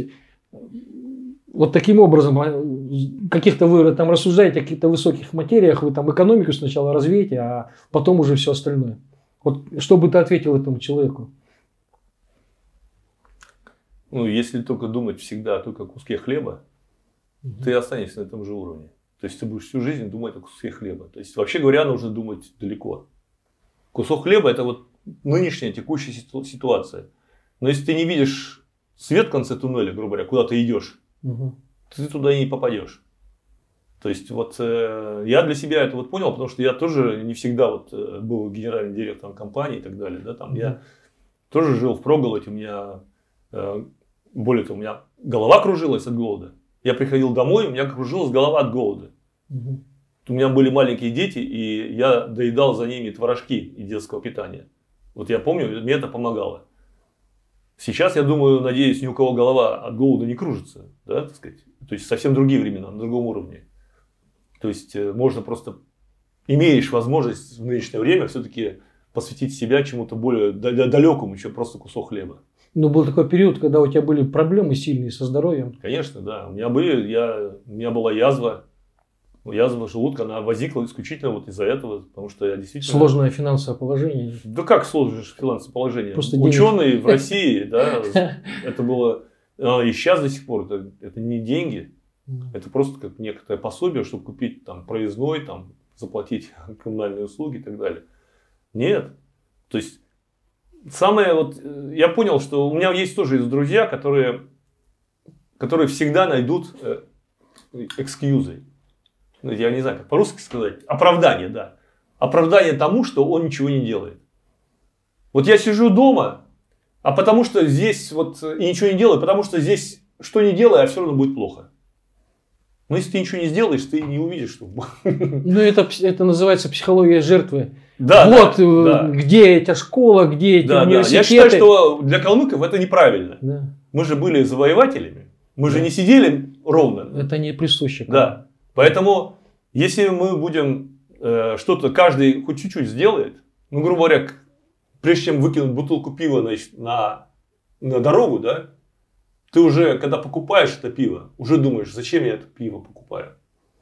вот таким образом, каких-то вы там рассуждаете о каких-то высоких материях, вы там экономику сначала развеете, а потом уже все остальное. Вот что бы ты ответил этому человеку? Ну, если только думать всегда только о куске хлеба, угу. ты останешься на этом же уровне. То есть ты будешь всю жизнь думать о куске хлеба. То есть, вообще говоря, нужно думать далеко. Кусок хлеба — это вот нынешняя текущая ситуация. Но если ты не видишь свет в конце туннеля, грубо говоря, куда ты идешь, угу. ты туда и не попадешь. То есть, вот э, я для себя это вот понял, потому что я тоже не всегда вот, э, был генеральным директором компании и так далее. Да, там, угу. Я тоже жил впроголодь, у меня, э, более того, у меня голова кружилась от голода. Я приходил домой, у меня кружилась голова от голода. Угу. У меня были маленькие дети, и я доедал за ними творожки из детского питания. Вот я помню, мне это помогало. Сейчас, я думаю, надеюсь, ни у кого голова от голода не кружится. Да, так сказать? То есть, совсем другие времена, на другом уровне. То есть, можно просто, имеешь возможность в нынешнее время все-таки посвятить себя чему-то более далекому, чем просто кусок хлеба. Ну, был такой период, когда у тебя были проблемы сильные со здоровьем. Конечно, да. У меня, были, я, у меня была язва. Язва желудка, она возникла исключительно вот из-за этого. Потому что я действительно... Сложное финансовое положение. Да как сложное финансовое положение? Просто ученые денег. В России, да, это было... И сейчас до сих пор это, это не деньги. Это просто как некоторое пособие, чтобы купить там проездной, там, заплатить коммунальные услуги и так далее. Нет. То есть... Самое вот, я понял, что у меня есть тоже есть друзья, которые, которые всегда найдут экскьюзы. Ну, я не знаю, как по-русски сказать. Оправдание, да. оправдание тому, что он ничего не делает. Вот я сижу дома, а потому что здесь вот и ничего не делаю, потому что здесь что не делаю, а все равно будет плохо. Но если ты ничего не сделаешь, ты не увидишь, что... Ну, это, это называется психология жертвы. Да, вот да, да. Где эта школа, где эти да, университеты. Да. Я считаю, что для калмыков это неправильно. Да. Мы же были завоевателями. Мы да. же не сидели ровно. Это не присуще. Да. Поэтому, если мы будем э, что-то, каждый хоть чуть-чуть сделает, ну, грубо говоря, прежде чем выкинуть бутылку пива на, на, на дорогу, да, ты уже, когда покупаешь это пиво, уже думаешь, зачем я это пиво покупаю.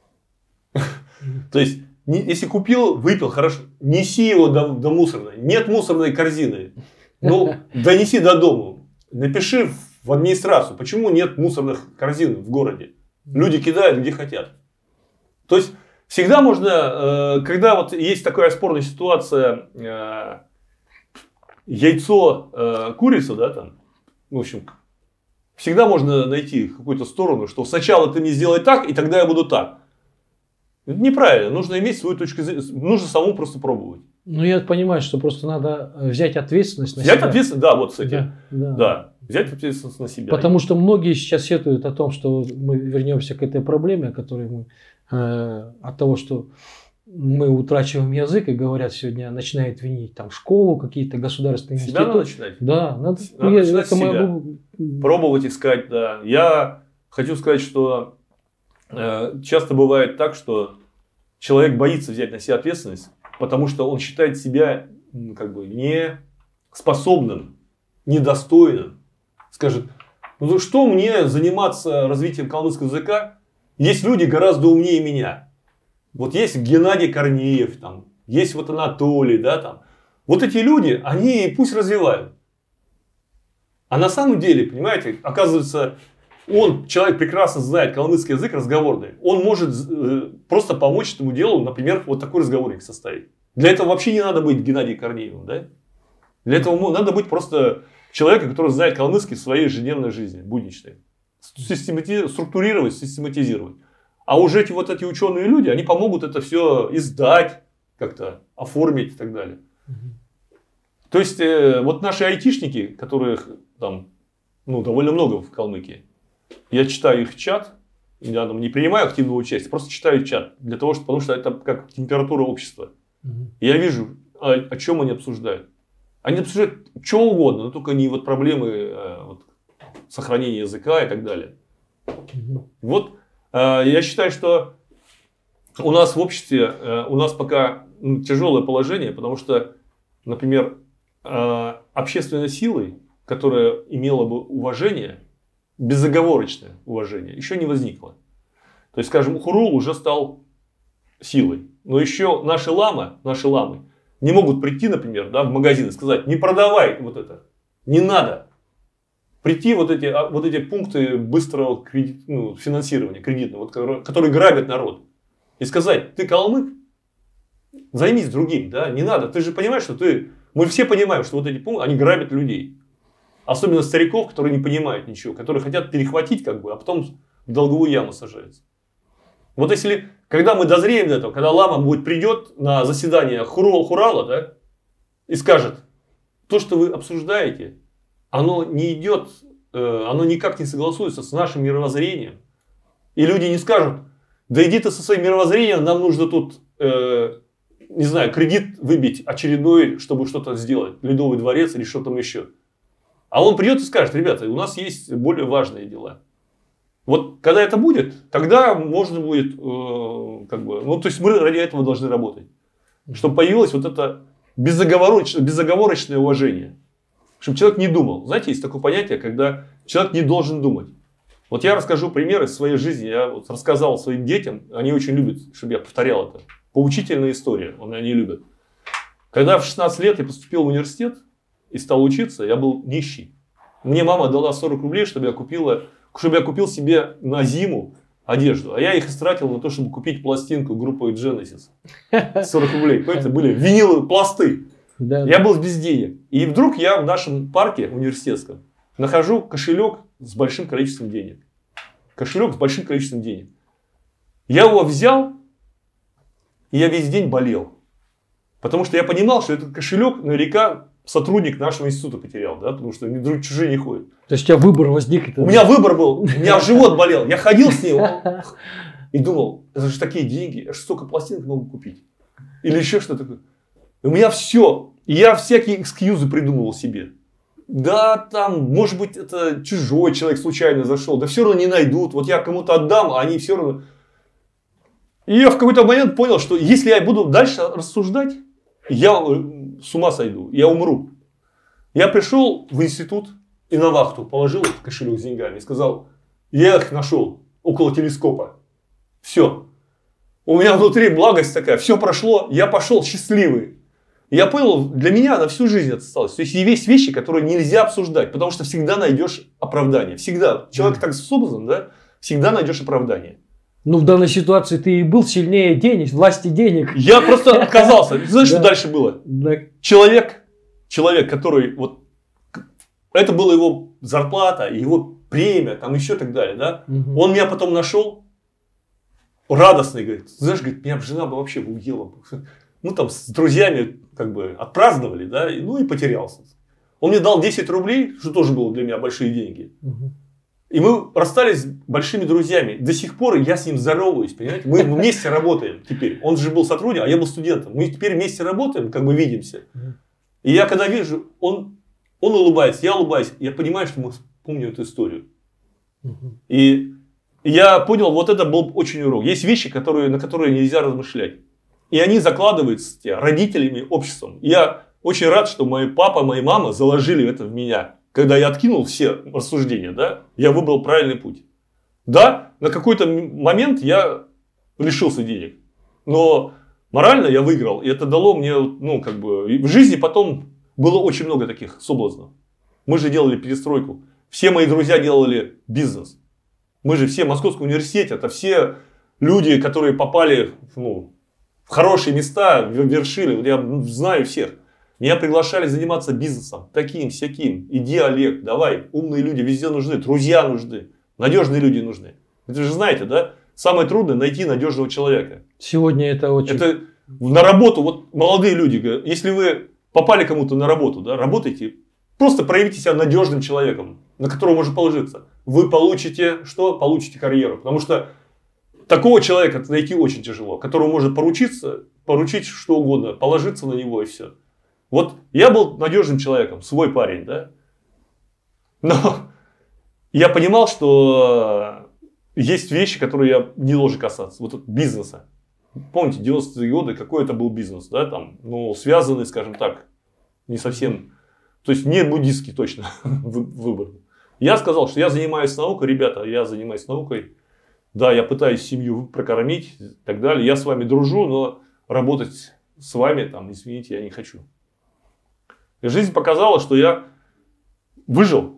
То есть, если купил, выпил, хорошо, неси его до, до мусорной. Нет мусорной корзины. Ну, донеси до дома. Напиши в администрацию, почему нет мусорных корзин в городе. Люди кидают где хотят. То есть, всегда можно, когда вот есть такая спорная ситуация, яйцо, курица, да, там, в общем, всегда можно найти какую-то сторону, что сначала ты мне сделай так, и тогда я буду так. Это неправильно. Нужно иметь свою точку зрения. Нужно самому просто пробовать. Ну, я понимаю, что просто надо взять ответственность на взять себя. Взять ответственность, да, вот, кстати. Да, да. да, взять ответственность на себя. Потому что многие сейчас сетуют о том, что мы вернемся к этой проблеме, о которой мы, э, от того, что мы утрачиваем язык, и говорят сегодня, начинают винить там школу, какие-то государственные себя институты. Надо начинать. Да, надо, надо я, начинать это себя. Могу... Пробовать искать, да. Я хочу сказать, что э, часто бывает так, что человек боится взять на себя ответственность, потому что он считает себя как бы не способным, недостойным. Скажет, ну что мне заниматься развитием калмыцкого языка? Есть люди гораздо умнее меня. Вот есть Геннадий Корнеев, там, есть вот Анатолий, да, там. Вот эти люди, они пусть развивают. А на самом деле, понимаете, оказывается, он, человек прекрасно знает калмыцкий язык разговорный. Он может э, просто помочь этому делу, например, вот такой разговорник составить. Для этого вообще не надо быть Геннадием Корнеевым, да? Для этого надо быть просто человеком, который знает калмыцкий в своей ежедневной жизни, будничной. Системати... Структурировать, систематизировать. А уже эти вот эти ученые люди, они помогут это все издать, как-то оформить и так далее. Mm-hmm. То есть, э, вот наши айтишники, которых там ну, довольно много в Калмыкии, я читаю их чат, я там не принимаю активного участия, просто читаю чат, для того, чтобы, потому что это как температура общества. Mm-hmm. Я вижу, о, о чем они обсуждают. Они обсуждают что угодно, но только не вот проблемы э, вот, сохранения языка и так далее. Mm-hmm. Вот. Я считаю, что у нас в обществе, у нас пока тяжелое положение, потому что, например, общественной силой, которая имела бы уважение, безоговорочное уважение, еще не возникло. То есть, скажем, Хурул уже стал силой. Но еще наши ламы, наши ламы не могут прийти, например, да, в магазин и сказать, не продавай вот это, не надо. Прийти вот эти, вот эти пункты быстрого кредит, ну, финансирования кредитного, вот, которые грабят народ. И сказать, ты калмык, займись другим, да, не надо. Ты же понимаешь, что ты... Мы все понимаем, что вот эти пункты, они грабят людей. Особенно стариков, которые не понимают ничего, которые хотят перехватить, как бы, а потом в долговую яму сажаются. Вот если, когда мы дозреем до этого, когда лама будет придет на заседание Хурал Хурала, да, и скажет, то, что вы обсуждаете, оно не идет, оно никак не согласуется с нашим мировоззрением. И люди не скажут, да иди ты со своим мировоззрением, нам нужно тут, э, не знаю, кредит выбить очередной, чтобы что-то сделать, Ледовый дворец или что-то еще. А он придет и скажет, ребята, у нас есть более важные дела. Вот когда это будет, тогда можно будет, э, как бы, ну то есть мы ради этого должны работать. Чтобы появилось вот это безоговорочное, безоговорочное уважение. Чтобы человек не думал. Знаете, есть такое понятие, когда человек не должен думать. Вот я расскажу пример из своей жизни. Я вот рассказал своим детям. Они очень любят, чтобы я повторял это. Поучительная история. Они любят. Когда в шестнадцать лет я поступил в университет и стал учиться, я был нищий. Мне мама дала сорок рублей, чтобы я, купила, чтобы я купил себе на зиму одежду. А я их истратил на то, чтобы купить пластинку группы Genesis. сорок рублей. Это были виниловые пласты. Да, я да. был без денег. И вдруг я в нашем парке университетском нахожу кошелек с большим количеством денег. Кошелек с большим количеством денег. Я его взял, и я весь день болел. Потому что я понимал, что этот кошелек наверняка сотрудник нашего института потерял, да, потому что друг чужие не ходят. То есть у тебя выбор возник? У меня выбор был, у меня живот болел. Я ходил с ним и думал, это же такие деньги, я же столько пластинок могу купить. Или еще что-то такое. У меня все. Я всякие экскьюзы придумывал себе. Да, там, может быть, это чужой человек случайно зашел. Да все равно не найдут. Вот я кому-то отдам, а они все равно... И я в какой-то момент понял, что если я буду дальше рассуждать, я с ума сойду, я умру. Я пришел в институт и на вахту положил этот кошелек с деньгами и сказал, я их нашел около телескопа. Все. У меня внутри благость такая, все прошло, я пошел счастливый. Я понял, для меня на всю жизнь это осталось. То есть есть вещи, которые нельзя обсуждать, потому что всегда найдешь оправдание. Всегда. Человек так создан, да, всегда найдешь оправдание. Ну, в данной ситуации ты и был сильнее денег, власти денег. Я просто отказался. Знаешь, что дальше было? Человек, человек, который вот это была его зарплата, его премия, там еще так далее, да? Он меня потом нашел радостный, говорит, знаешь, говорит, меня жена бы вообще уела. Ну, там с друзьями как бы отпраздновали, да, ну и потерялся. Он мне дал десять рублей, что тоже было для меня большие деньги. И мы расстались большими друзьями. До сих пор я с ним здороваюсь, понимаете? Мы вместе работаем теперь. Он же был сотрудником, а я был студентом. Мы теперь вместе работаем, как бы видимся. И я когда вижу, он, он улыбается, я улыбаюсь. Я понимаю, что мы помним эту историю. И я понял, вот это был очень урок. Есть вещи, которые, на которые нельзя размышлять. И они закладываются родителями, обществом. Я очень рад, что мой папа, моя мама заложили это в меня. Когда я откинул все рассуждения, да, я выбрал правильный путь. Да, на какой-то момент я лишился денег. Но морально я выиграл. И это дало мне, ну, как бы, в жизни потом было очень много таких соблазнов. Мы же делали перестройку. Все мои друзья делали бизнес. Мы же все, Московский университет, это все люди, которые попали, ну, в хорошие места, вершили. Я знаю всех. Меня приглашали заниматься бизнесом. Таким, всяким. Иди, Олег, давай. Умные люди везде нужны. Друзья нужны. Надежные люди нужны. Вы же знаете, да? Самое трудное найти надежного человека. Сегодня это очень... Это на работу. Вот молодые люди говорят, если вы попали кому-то на работу, да, работайте. Просто проявите себя надежным человеком, на которого можно положиться. Вы получите что? Получите карьеру. Потому что такого человека найти очень тяжело. Которому можно поручиться, поручить что угодно. Положиться на него и все. Вот я был надежным человеком, свой парень, да. Но я понимал, что есть вещи, которые я не должен касаться. Вот бизнеса. Помните, девяностые годы, какой это был бизнес, да, там, ну, связанный, скажем так, не совсем, то есть не буддистский точно выбор. Я сказал, что я занимаюсь наукой, ребята, я занимаюсь наукой. Да, я пытаюсь семью прокормить и так далее. Я с вами дружу, но работать с вами, там, извините, я не хочу. И жизнь показала, что я выжил.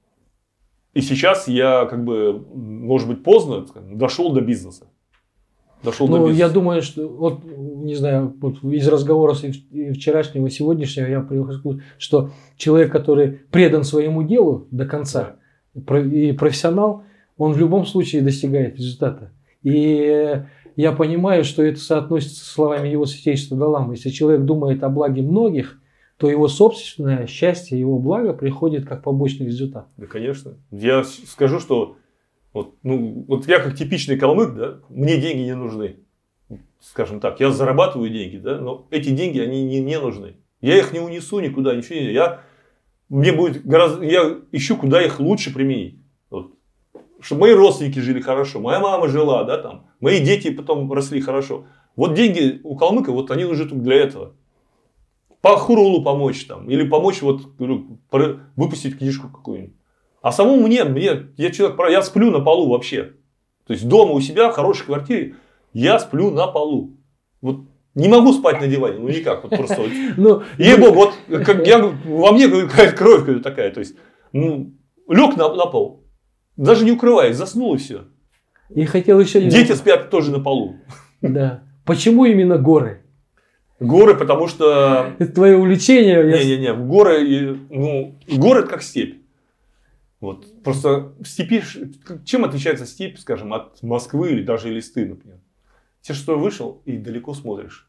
И сейчас я, как бы, может быть, поздно дошел до бизнеса. Дошел ну, до бизнеса. Я думаю, что, вот, не знаю, вот из разговора и вчерашнего, и сегодняшнего я привожу, что человек, который предан своему делу до конца, да, и профессионал, он в любом случае достигает результата. И я понимаю, что это соотносится с словами его святейшества Далай-ламы. Если человек думает о благе многих, то его собственное счастье, его благо приходит как побочный результат. Да, конечно. Я скажу, что вот, ну, вот я как типичный калмык, да, мне деньги не нужны. Скажем так, я зарабатываю деньги, да, но эти деньги, они не, не нужны. Я их не унесу никуда, ничего не... Я, мне будет гораздо, я ищу, куда их лучше применить. Вот. Чтобы мои родственники жили хорошо, моя мама жила, да, там, мои дети потом росли хорошо. Вот деньги у калмыка, вот они нужны только для этого. По хурулу помочь там, или помочь вот, выпустить книжку какую-нибудь. А самому мне, мне, я человек, я сплю на полу вообще. То есть дома у себя в хорошей квартире я сплю на полу. Вот не могу спать на диване, ну никак, вот просто. Вот. Ей-богу, вот как я, во мне какая-то кровь такая, то есть ну, лег на, на пол, даже не укрываясь, заснул и все. И хотел еще. Дети спят тоже на полу. Да. Почему именно горы? Горы, потому что... Это твое увлечение? Не-не-не, горы, ну, горы это как степь. Вот. Просто в степи... Чем отличается степь, скажем, от Москвы или даже Элисты, например? Те, что вышел и далеко смотришь.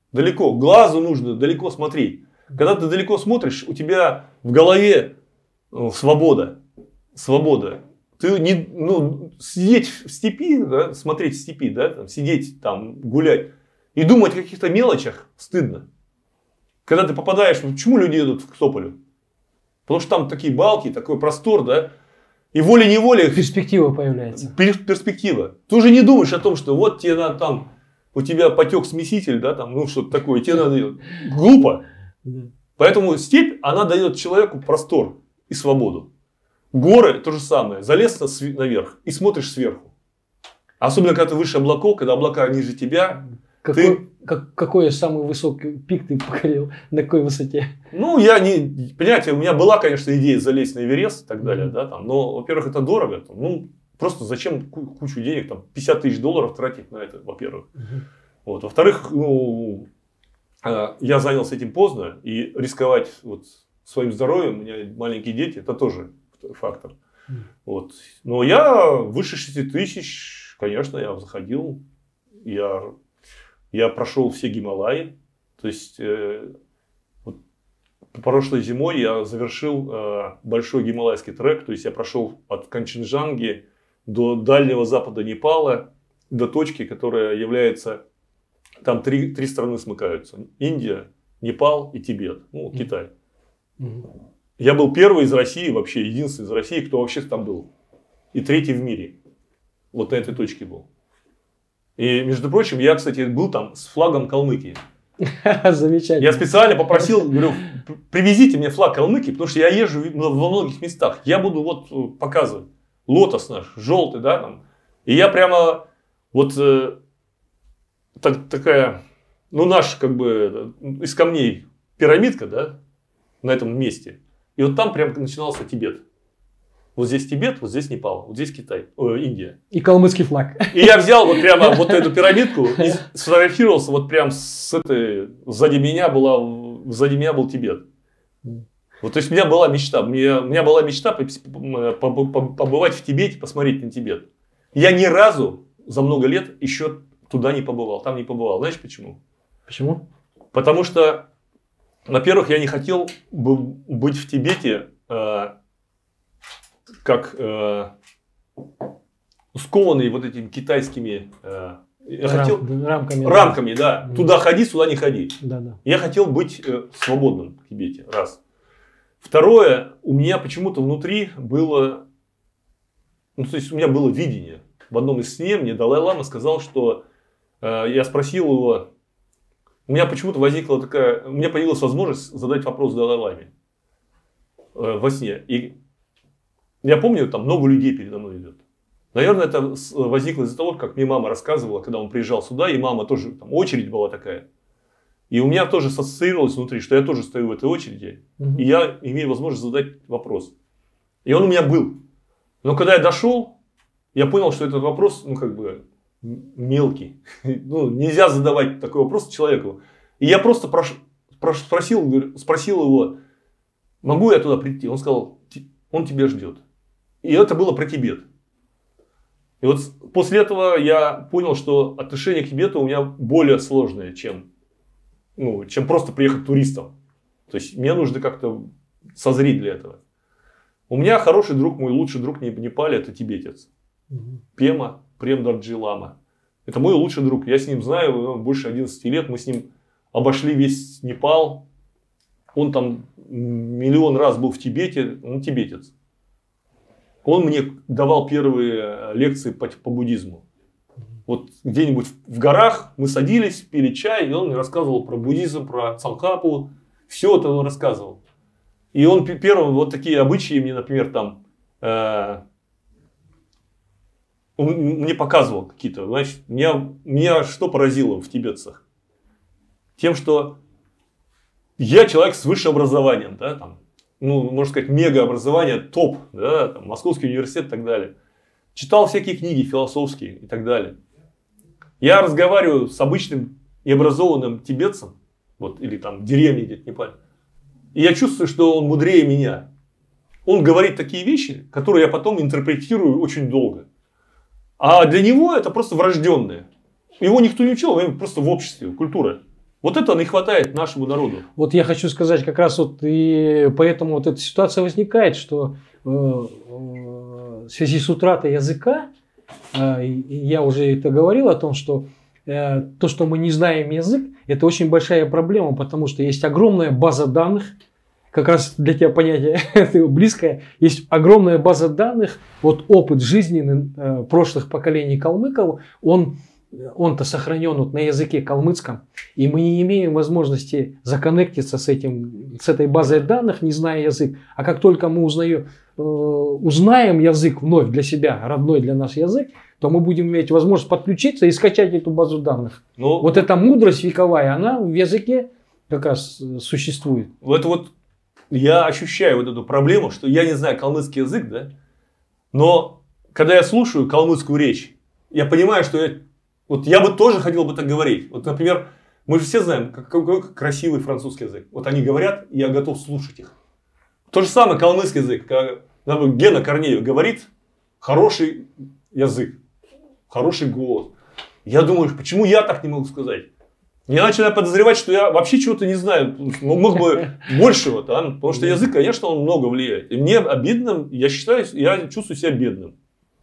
Далеко. Глазу нужно далеко смотреть. Когда ты далеко смотришь, у тебя в голове ну, свобода. Свобода. Ты не, ну, сидеть в степи, да, смотреть в степи, да, там, сидеть там, гулять и думать о каких-то мелочах стыдно. Когда ты попадаешь, ну, почему люди едут к Тополю? Потому что там такие балки, такой простор, да, и волей-неволей... Перспектива появляется. Перспектива. Ты уже не думаешь о том, что вот тебе надо там, у тебя потек смеситель, да, там, ну что-то такое, тебе надо... Глупо. Поэтому степь, она дает человеку простор и свободу. Горы то же самое. Залез наверх и смотришь сверху. Особенно, когда ты выше облаков, когда облака ниже тебя. Какой, ты... как, какой самый высокий пик ты покорил? На какой высоте? Ну, я не... Понимаете, у меня была, конечно, идея залезть на Эверест и так далее. Mm-hmm. Да, там, но, во-первых, это дорого. Там, ну, просто зачем кучу денег, там, пятьдесят тысяч долларов тратить на это, во-первых. Mm-hmm. Вот. Во-вторых, ну, я занялся этим поздно. И рисковать вот, своим здоровьем, у меня маленькие дети, это тоже фактор. Mm. Вот. Но я выше шести тысяч, конечно, я заходил. Я, я прошел все Гималаи. То есть, э, вот, прошлой зимой я завершил э, большой гималайский трек. То есть, я прошел от Канченджанги до дальнего запада Непала, до точки, которая является... Там три, три страны смыкаются. Индия, Непал и Тибет. Ну, Китай. Mm. Я был первый из России, вообще единственный из России, кто вообще там был. И третий в мире. Вот на этой точке был. И, между прочим, я, кстати, был там с флагом Калмыкии. Замечательно. Я специально попросил, говорю, привезите мне флаг Калмыкии, потому что я езжу во многих местах. Я буду вот показывать. Лотос наш, желтый, да, там. И я прямо вот э, так, такая, ну, наш, как бы, из камней пирамидка, да, на этом месте. И вот там прям начинался Тибет. Вот здесь Тибет, вот здесь Непал, вот здесь Китай, о, Индия. И калмыцкий флаг. И я взял вот прямо вот эту пирамидку и сфотографировался вот прям с этой, сзади меня была, сзади меня был Тибет. Вот, то есть у меня была мечта, мне, у меня была мечта побывать в Тибете, посмотреть на Тибет. Я ни разу за много лет еще туда не побывал, там не побывал. Знаешь почему? Почему? Потому что, во-первых, я не хотел бы быть в Тибете э, как э, скованный вот этими китайскими э, я Рам, хотел, рамками. рамками, да. да. Туда ходи, сюда не ходи. Да, да. Я хотел быть э, свободным в Тибете, раз. Второе, у меня почему-то внутри было, ну, то есть у меня было видение. В одном из снов мне Далай-лама сказал, что э, я спросил его, у меня почему-то возникла такая, у меня появилась возможность задать вопрос Далай-ламе э, во сне. И я помню, там много людей передо мной идет. Наверное, это возникло из-за того, как мне мама рассказывала, когда он приезжал сюда, и мама тоже, там очередь была такая. И у меня тоже ассоциировалось внутри, что я тоже стою в этой очереди, угу. И я имею возможность задать вопрос. И он у меня был. Но когда я дошел, я понял, что этот вопрос, ну, как бы, мелкий. Ну, нельзя задавать такой вопрос человеку. И я просто прош... Прош... Спросил, говорю, спросил его, могу я туда прийти? Он сказал, он тебя ждет. И это было про Тибет. И вот после этого я понял, что отношение к Тибету у меня более сложное, чем... Ну, чем просто приехать туристом. То есть, мне нужно как-то созреть для этого. У меня хороший друг, мой лучший друг в Непале, это тибетец. Угу. Пема, Прем Дарджи Лама. Это мой лучший друг. Я с ним знаю больше одиннадцати лет. Мы с ним обошли весь Непал. Он там миллион раз был в Тибете. Он тибетец. Он мне давал первые лекции по, по буддизму. Вот где-нибудь в горах мы садились, пили чай, и он мне рассказывал про буддизм, про Цангхапу. Все это он рассказывал. И он первым вот такие обычаи мне, например, там, э, он мне показывал какие-то. Значит, меня, меня что поразило в тибетцах? Тем, что я человек с высшим образованием, да, там, ну, можно сказать, мега образование, топ, да, там, Московский университет и так далее. Читал всякие книги философские и так далее. Я разговариваю с обычным и образованным тибетцем, вот, или там в деревне где-то, не помню. И я чувствую, что он мудрее меня. Он говорит такие вещи, которые я потом интерпретирую очень долго. А для него это просто врожденное. Его никто не учил, просто в обществе, культура. Вот это не хватает нашему народу. Вот я хочу сказать, как раз вот и поэтому вот эта ситуация возникает, что э, э, в связи с утратой языка, э, я уже это говорил о том, что э, то, что мы не знаем язык, это очень большая проблема, потому что есть огромная база данных, как раз для тебя понятие это близкое, есть огромная база данных, вот опыт жизненный э, прошлых поколений калмыков, он он-то сохранен вот на языке калмыцком, и мы не имеем возможности законнектиться с, этим, с этой базой данных, не зная язык. А как только мы узнаем, э, узнаем язык вновь для себя, родной для нас язык, то мы будем иметь возможность подключиться и скачать эту базу данных. Но вот эта мудрость вековая, она в языке как раз существует. Вот, вот я ощущаю вот эту проблему, что я не знаю калмыцкий язык, да? Но когда я слушаю калмыцкую речь, я понимаю, что я Вот я бы тоже хотел бы так говорить. Вот, например, мы же все знаем, какой красивый французский язык. Вот они говорят, и я готов слушать их. То же самое калмыцкий язык. Когда Гена Корнеев говорит, хороший язык, хороший голос. Я думаю, почему я так не могу сказать? Я начинаю подозревать, что я вообще чего-то не знаю. Мог бы большего. Да? Потому что язык, конечно, он много влияет. И мне обидно, я считаю, я чувствую себя бедным.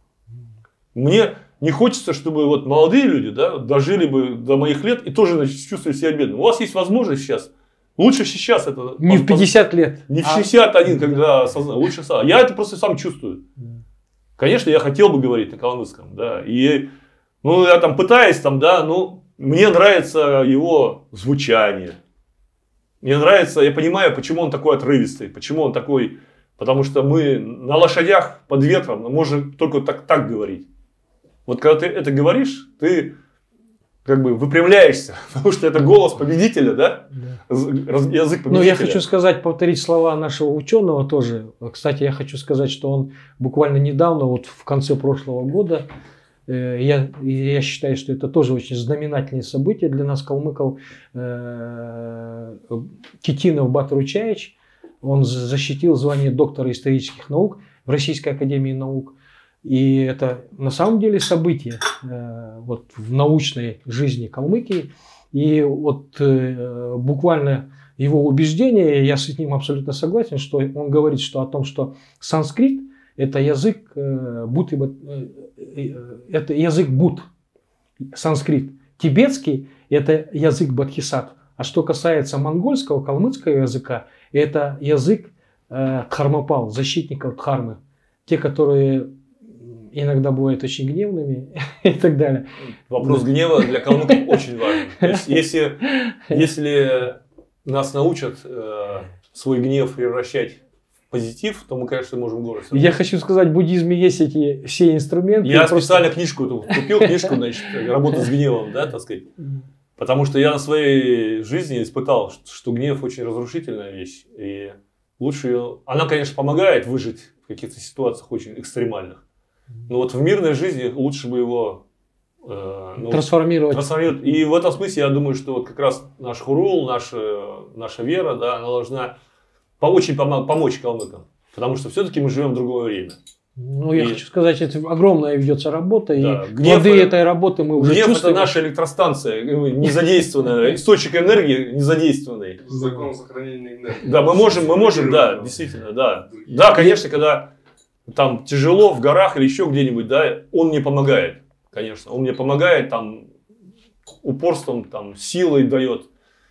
Мне не хочется, чтобы вот молодые люди, да, дожили бы до моих лет и тоже, значит, чувствовали себя бедным. У вас есть возможность сейчас. Лучше сейчас это. Не в пятьдесят лет. Не в шестьдесят один, а... когда осознаю. Лучше сам. Я это просто сам чувствую. Конечно, я хотел бы говорить на калмыцком, да. И, ну, я там пытаюсь, там, да, ну, мне нравится его звучание. Мне нравится, я понимаю, почему он такой отрывистый, почему он такой. Потому что мы на лошадях под ветром можем только так, так говорить. Вот когда ты это говоришь, ты как бы выпрямляешься, потому что это голос победителя, да? Да. Язык победителя. Ну, я хочу сказать, повторить слова нашего ученого тоже. Кстати, я хочу сказать, что он буквально недавно, вот в конце прошлого года, э, я, я считаю, что это тоже очень знаменательное событие для нас, калмыков, э, Китинов Батыр Учаевич, он защитил звание доктора исторических наук в Российской академии наук. И это на самом деле событие э, вот, в научной жизни Калмыкии. И вот э, буквально его убеждение, я с ним абсолютно согласен, что он говорит, что о том, что санскрит это язык э, Будды, э, это язык Будд, санскрит. Тибетский это язык Бодхисаттв. А что касается монгольского, калмыцкого языка, это язык э, Дхармапал, защитников Дхармы. Те, которые иногда бывают очень гневными и так далее. Вопрос гнева для калмыков очень важен. То есть, если, если нас научат э, свой гнев превращать в позитив, то мы, конечно, можем город. Я хочу сказать, в буддизме есть эти все инструменты. Я специально просто... книжку эту купил, книжку, значит, работа с гневом, да, так сказать. Потому что я на своей жизни испытал, что гнев очень разрушительная вещь. И лучше ее... Она, конечно, помогает выжить в каких-то ситуациях очень экстремальных. Но вот в мирной жизни лучше бы его э, ну, трансформировать. трансформировать. И в этом смысле я думаю, что вот как раз наш хурул, наша, наша вера, да, она должна очень пом- помочь калмыкам. Потому что все-таки мы живем в другое время. Ну, я и... хочу сказать, это огромная ведется работа. Да, и плоды этой работы мы уже гнев чувствуем. Это наша электростанция, незадействованная, источник энергии незадействованный. Закон сохранения энергии. Да, мы можем, мы можем, да, действительно, да. Да, конечно, когда... Там тяжело в горах или еще где-нибудь, да, он мне помогает, конечно. Он мне помогает там упорством, там, силой дает.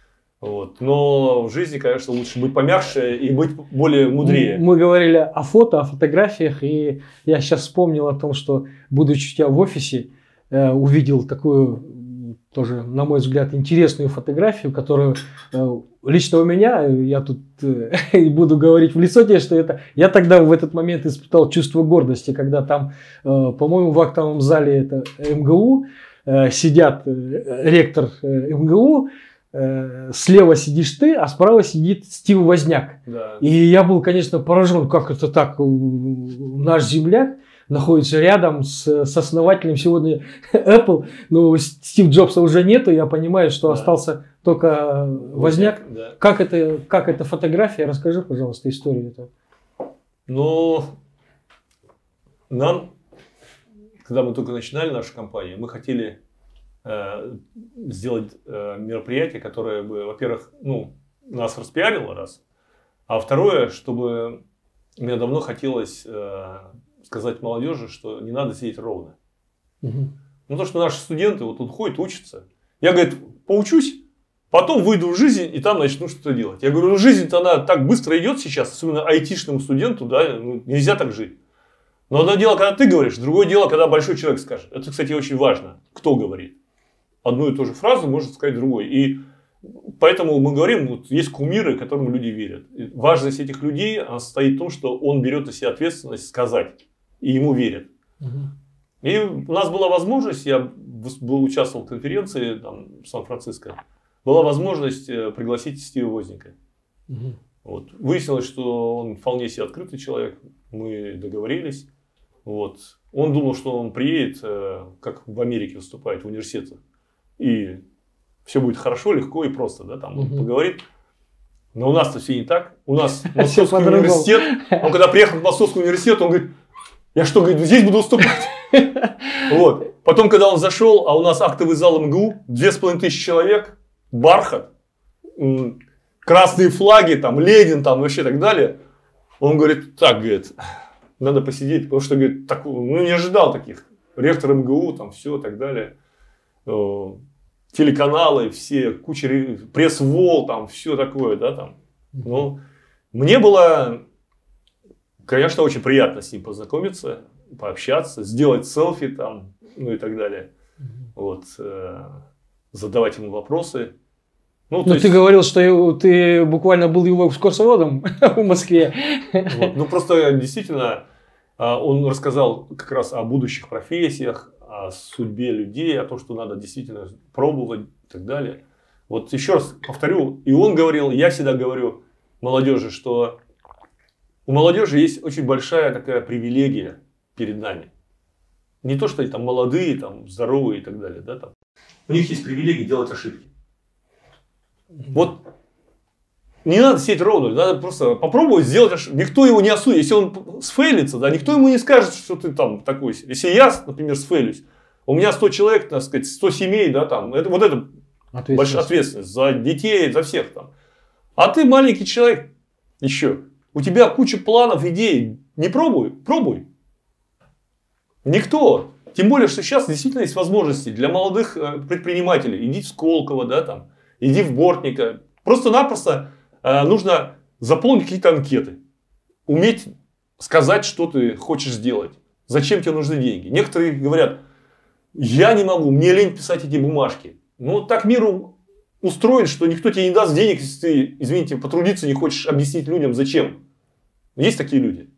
Вот. Но в жизни, конечно, лучше быть помягче и быть более мудрее. Мы говорили о фото, о фотографиях, и я сейчас вспомнил о том, что, будучи у тебя в офисе, э, увидел такую, тоже, на мой взгляд, интересную фотографию, которую э, лично у меня, я тут э, буду говорить в лицо тебе, что это, я тогда в этот момент испытал чувство гордости, когда там, э, по-моему, в актовом зале это эм гэ у, э, сидят э, ректор э, эм гэ у, э, слева сидишь ты, а справа сидит Стив Возняк. Да. И я был, конечно, поражен, как это так, наш земляк находится рядом с, с основателем сегодня Apple. Ну, Стив Джобса уже нету, я понимаю, что да. остался только Возняк. Да. Как, это, как эта фотография? Расскажи, пожалуйста, историю эту. Ну, нам, когда мы только начинали нашу компанию, мы хотели э, сделать э, мероприятие, которое бы, во-первых, ну, нас распиарило, раз. А второе, чтобы мне давно хотелось э, сказать молодежи, что не надо сидеть ровно. Угу. Ну, то, что наши студенты вот тут ходят, учатся. Я, говорит, поучусь, потом выйду в жизнь и там начну что-то делать. Я говорю, ну, жизнь-то она так быстро идет сейчас, особенно айтишному студенту, да, ну, нельзя так жить. Но одно дело, когда ты говоришь, другое дело, когда большой человек скажет. Это, кстати, очень важно, кто говорит. Одну и ту же фразу может сказать другой. И поэтому мы говорим, вот есть кумиры, которым люди верят. И важность этих людей она состоит в том, что он берет на себя ответственность сказать, и ему верят. Угу. И у нас была возможность, я был, участвовал в конференции там, в Сан-Франциско, была возможность пригласить Стива Возника. Угу. Вот. Выяснилось, что он вполне себе открытый человек, мы договорились. Вот. Он думал, что он приедет, как в Америке выступает, в университетах, и все будет хорошо, легко и просто, да, там угу. он поговорит. Но у нас-то все не так. У нас Московский университет, он когда приехал в Московский университет, он говорит, я что, говорит, здесь буду выступать? Вот. Потом, когда он зашел, а у нас актовый зал эм гэ у, две с половиной тысячи человек, бархат, красные флаги, там, Ленин, там, вообще так далее. Он говорит, так, говорит, надо посидеть, потому что, говорит, так, ну, не ожидал таких. Ректор эм гэ у, там, все, так далее. Телеканалы, все, куча, пресс-вол, там, все такое, да, там. Ну, мне было, конечно, очень приятно с ним познакомиться, пообщаться, сделать селфи, там, ну, и так далее. Вот, задавать ему вопросы. Ну, ну есть... ты говорил, что ты буквально был его экскурсоводом в Москве. Вот. Ну, просто действительно, он рассказал как раз о будущих профессиях, о судьбе людей, о том, что надо действительно пробовать и так далее. Вот еще раз повторю, и он говорил, я всегда говорю молодежи, что у молодежи есть очень большая такая привилегия перед нами. Не то, что они там молодые, там, здоровые и так далее. Да, там. У них есть привилегия делать ошибки. Вот не надо сидеть ровно, надо просто попробовать сделать ошибку. Никто его не осудит. Если он сфейлится, да, никто ему не скажет, что ты там такой. Если я, например, сфейлюсь, у меня сто человек, так сказать, сто семей, да, там, это, вот это ответственность. Большая ответственность за детей, за всех там. А ты маленький человек еще. У тебя куча планов, идей. Не пробуй, пробуй. Никто. Тем более, что сейчас действительно есть возможности для молодых предпринимателей. Иди в Сколково, да, там, иди в Бортника. Просто-напросто э, нужно заполнить какие-то анкеты. Уметь сказать, что ты хочешь сделать. Зачем тебе нужны деньги. Некоторые говорят, я не могу, мне лень писать эти бумажки. Ну, так мир устроен, что никто тебе не даст денег, если ты, извините, потрудиться не хочешь объяснить людям, зачем. Есть такие люди.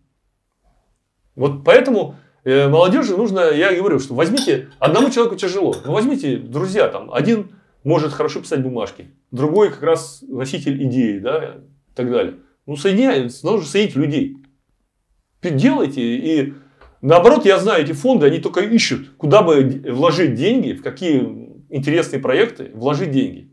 Вот поэтому э, молодежи нужно, я говорю, что возьмите, одному человеку тяжело, но возьмите, друзья, там, один может хорошо писать бумажки, другой как раз носитель идеи, да, и так далее. Ну, соединяйте, нужно соединить людей. Делайте, и наоборот, я знаю, эти фонды, они только ищут, куда бы вложить деньги, в какие интересные проекты вложить деньги.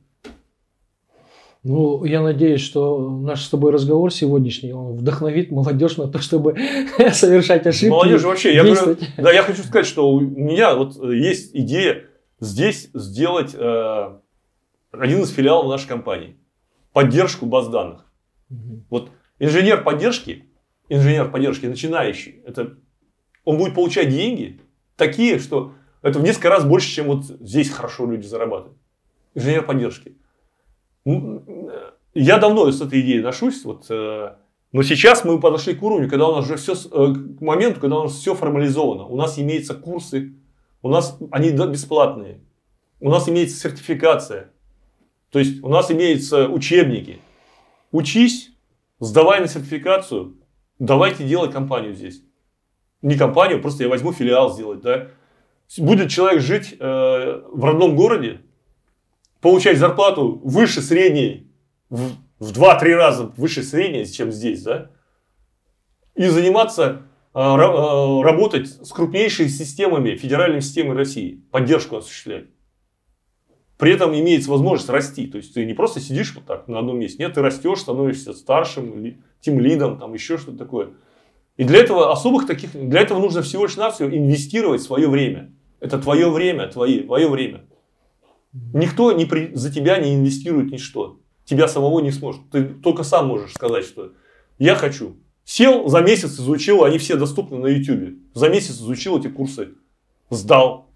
Ну, я надеюсь, что наш с тобой разговор сегодняшний, он вдохновит молодежь на то, чтобы совершать ошибки. Молодежь вообще, я говорю, да, я хочу сказать, что у меня вот есть идея здесь сделать э, один из филиалов нашей компании. Поддержку баз данных. Угу. Вот инженер поддержки, инженер поддержки начинающий, это, он будет получать деньги такие, что это в несколько раз больше, чем вот здесь хорошо люди зарабатывают. Инженер поддержки. Я давно с этой идеей ношусь, вот, э, но сейчас мы подошли к уровню, когда у нас уже все, э, к моменту, когда у нас все формализовано. У нас имеются курсы, у нас они бесплатные, у нас имеется сертификация, то есть у нас имеются учебники. Учись, сдавай на сертификацию, давайте делать компанию здесь. Не компанию, просто я возьму филиал сделать. Да? Будет человек жить э, в родном городе, получать зарплату выше средней, в, в два-три раза выше средней, чем здесь, да? И заниматься, э, э, работать с крупнейшими системами, федеральными системой России, поддержку осуществлять. При этом имеется возможность расти. То есть ты не просто сидишь вот так на одном месте. Нет, ты растешь, становишься старшим, тимлидом, там еще что-то такое. И для этого особых таких, для этого нужно всего лишь навсего инвестировать в свое время. Это твое время, твое, твое время. Никто не при, за тебя не инвестирует ничто. Тебя самого не сможет. Ты только сам можешь сказать, что я хочу. Сел, за месяц изучил, они все доступны на ютубе. За месяц изучил эти курсы. Сдал.